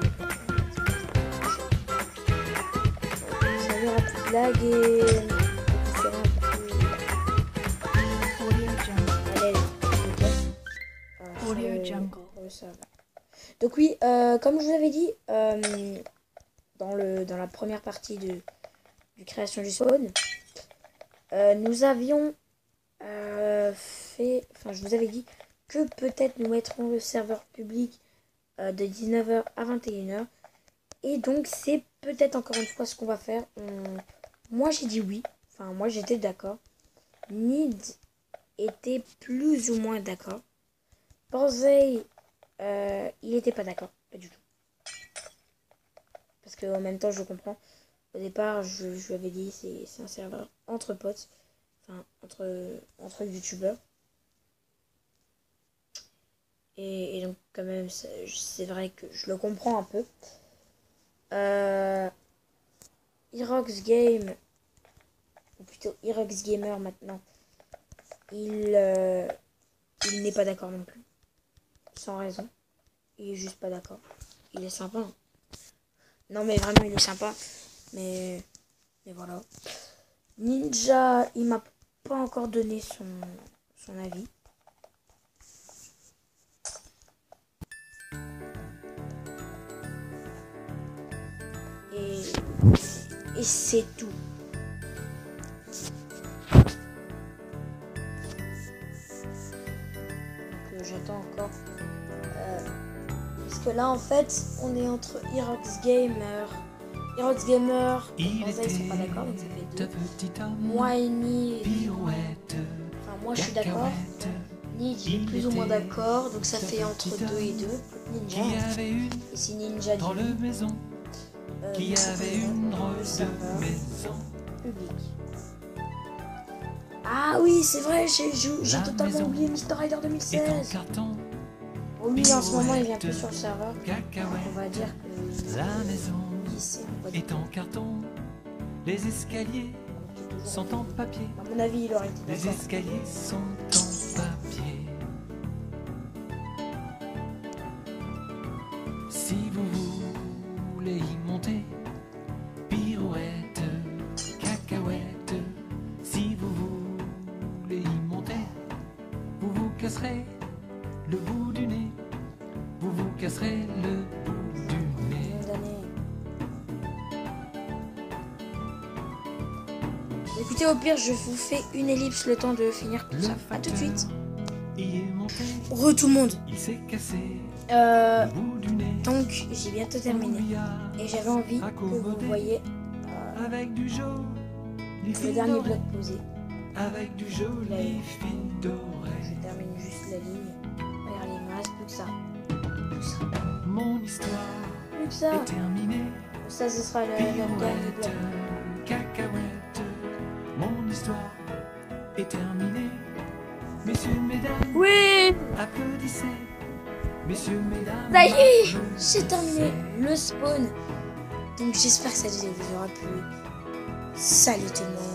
Ça n'y aura plus de lag et on sera un peu Audio Jungle. à l'aise. Ok. Euh, sur Audio le- Jungle. sur le serveur. Donc oui, euh, comme je vous avais dit euh, dans, le, dans la première partie de, du création du spawn, euh, nous avions euh, fait, enfin je vous avais dit que peut-être nous mettrons le serveur public euh, de dix-neuf heures à vingt et une heures. Et donc c'est peut-être encore une fois ce qu'on va faire. On- Moi j'ai dit oui, enfin moi j'étais d'accord. Nid était plus ou moins d'accord. Borzei, euh, il était pas d'accord, pas du tout. Parce que en même temps je comprends. Au départ je, je lui avais dit c'est c'est un serveur entre potes, enfin entre, entre youtubeurs. Et, et donc quand même c'est c'est vrai que je le comprends un peu. Euh, Irox Game, ou plutôt Irox Gamer maintenant, il, euh, il n'est pas d'accord non plus. Sans raison. Il est juste pas d'accord. Il est sympa. Hein. Non mais vraiment il est sympa. Mais, mais voilà. Ninja, il m'a pas encore donné son, son avis. Et, et c'est tout. Donc, j'attends encore. Euh, parce que là, en fait, on est entre Irox Gamer. Irox Gamer et Il Borzei, ils sont pas d'accord, donc ça était fait de deux. petit homme, Moi et Nid. pirouette, Enfin, moi je suis d'accord. cacahuète, Nid il est plus ou moins d'accord, donc ça fait entre deux et deux. qui Ninja. avait une Et si Ninja dit drôle oui, de maison, euh, qui nous avait ouvrons une le drôle serveur de maison. public. Ah oui, c'est vrai, j'ai j'ai- j'ai La totalement maison oublié Mister Rider Et en deux mille seize. carton, Bon, lui en ce moment il vient plus sur le serveur. On cacahuète, va dire que la maison oui, c'est un pote. est en carton, les escaliers sont en papier, À mon avis, il aurait été les d'accord. escaliers sont en papier. casserez le bout du nez. Vous vous casserez le bout du nez. Millions d'années. Écoutez, au pire, je vous fais une ellipse le temps de finir tout Le ça. À tout de facteur suite. y est monté. Re tout le monde. Il s'est cassé Euh, le bout du nez. donc, j'ai bientôt terminé. On lui a Et j'avais envie que vous accommodé voyez avec du joli le fil dernier doré. bloc posé. Avec du Là, joli fil Je doré. termine juste la ligne. Regarde, il me reste plus que ça. Plus que ça. Mon histoire Plus que ça. est terminée. Ça, ce sera le, le dernier Pirouette, bloc. cacahuète, mon histoire est terminée. Messieurs, mesdames, Oui, applaudissez. Messieurs, mesdames, ça y est, j'ai applaudissez. terminé le spawn. Donc, j'espère que ça vous aura plu. Salut tout le monde.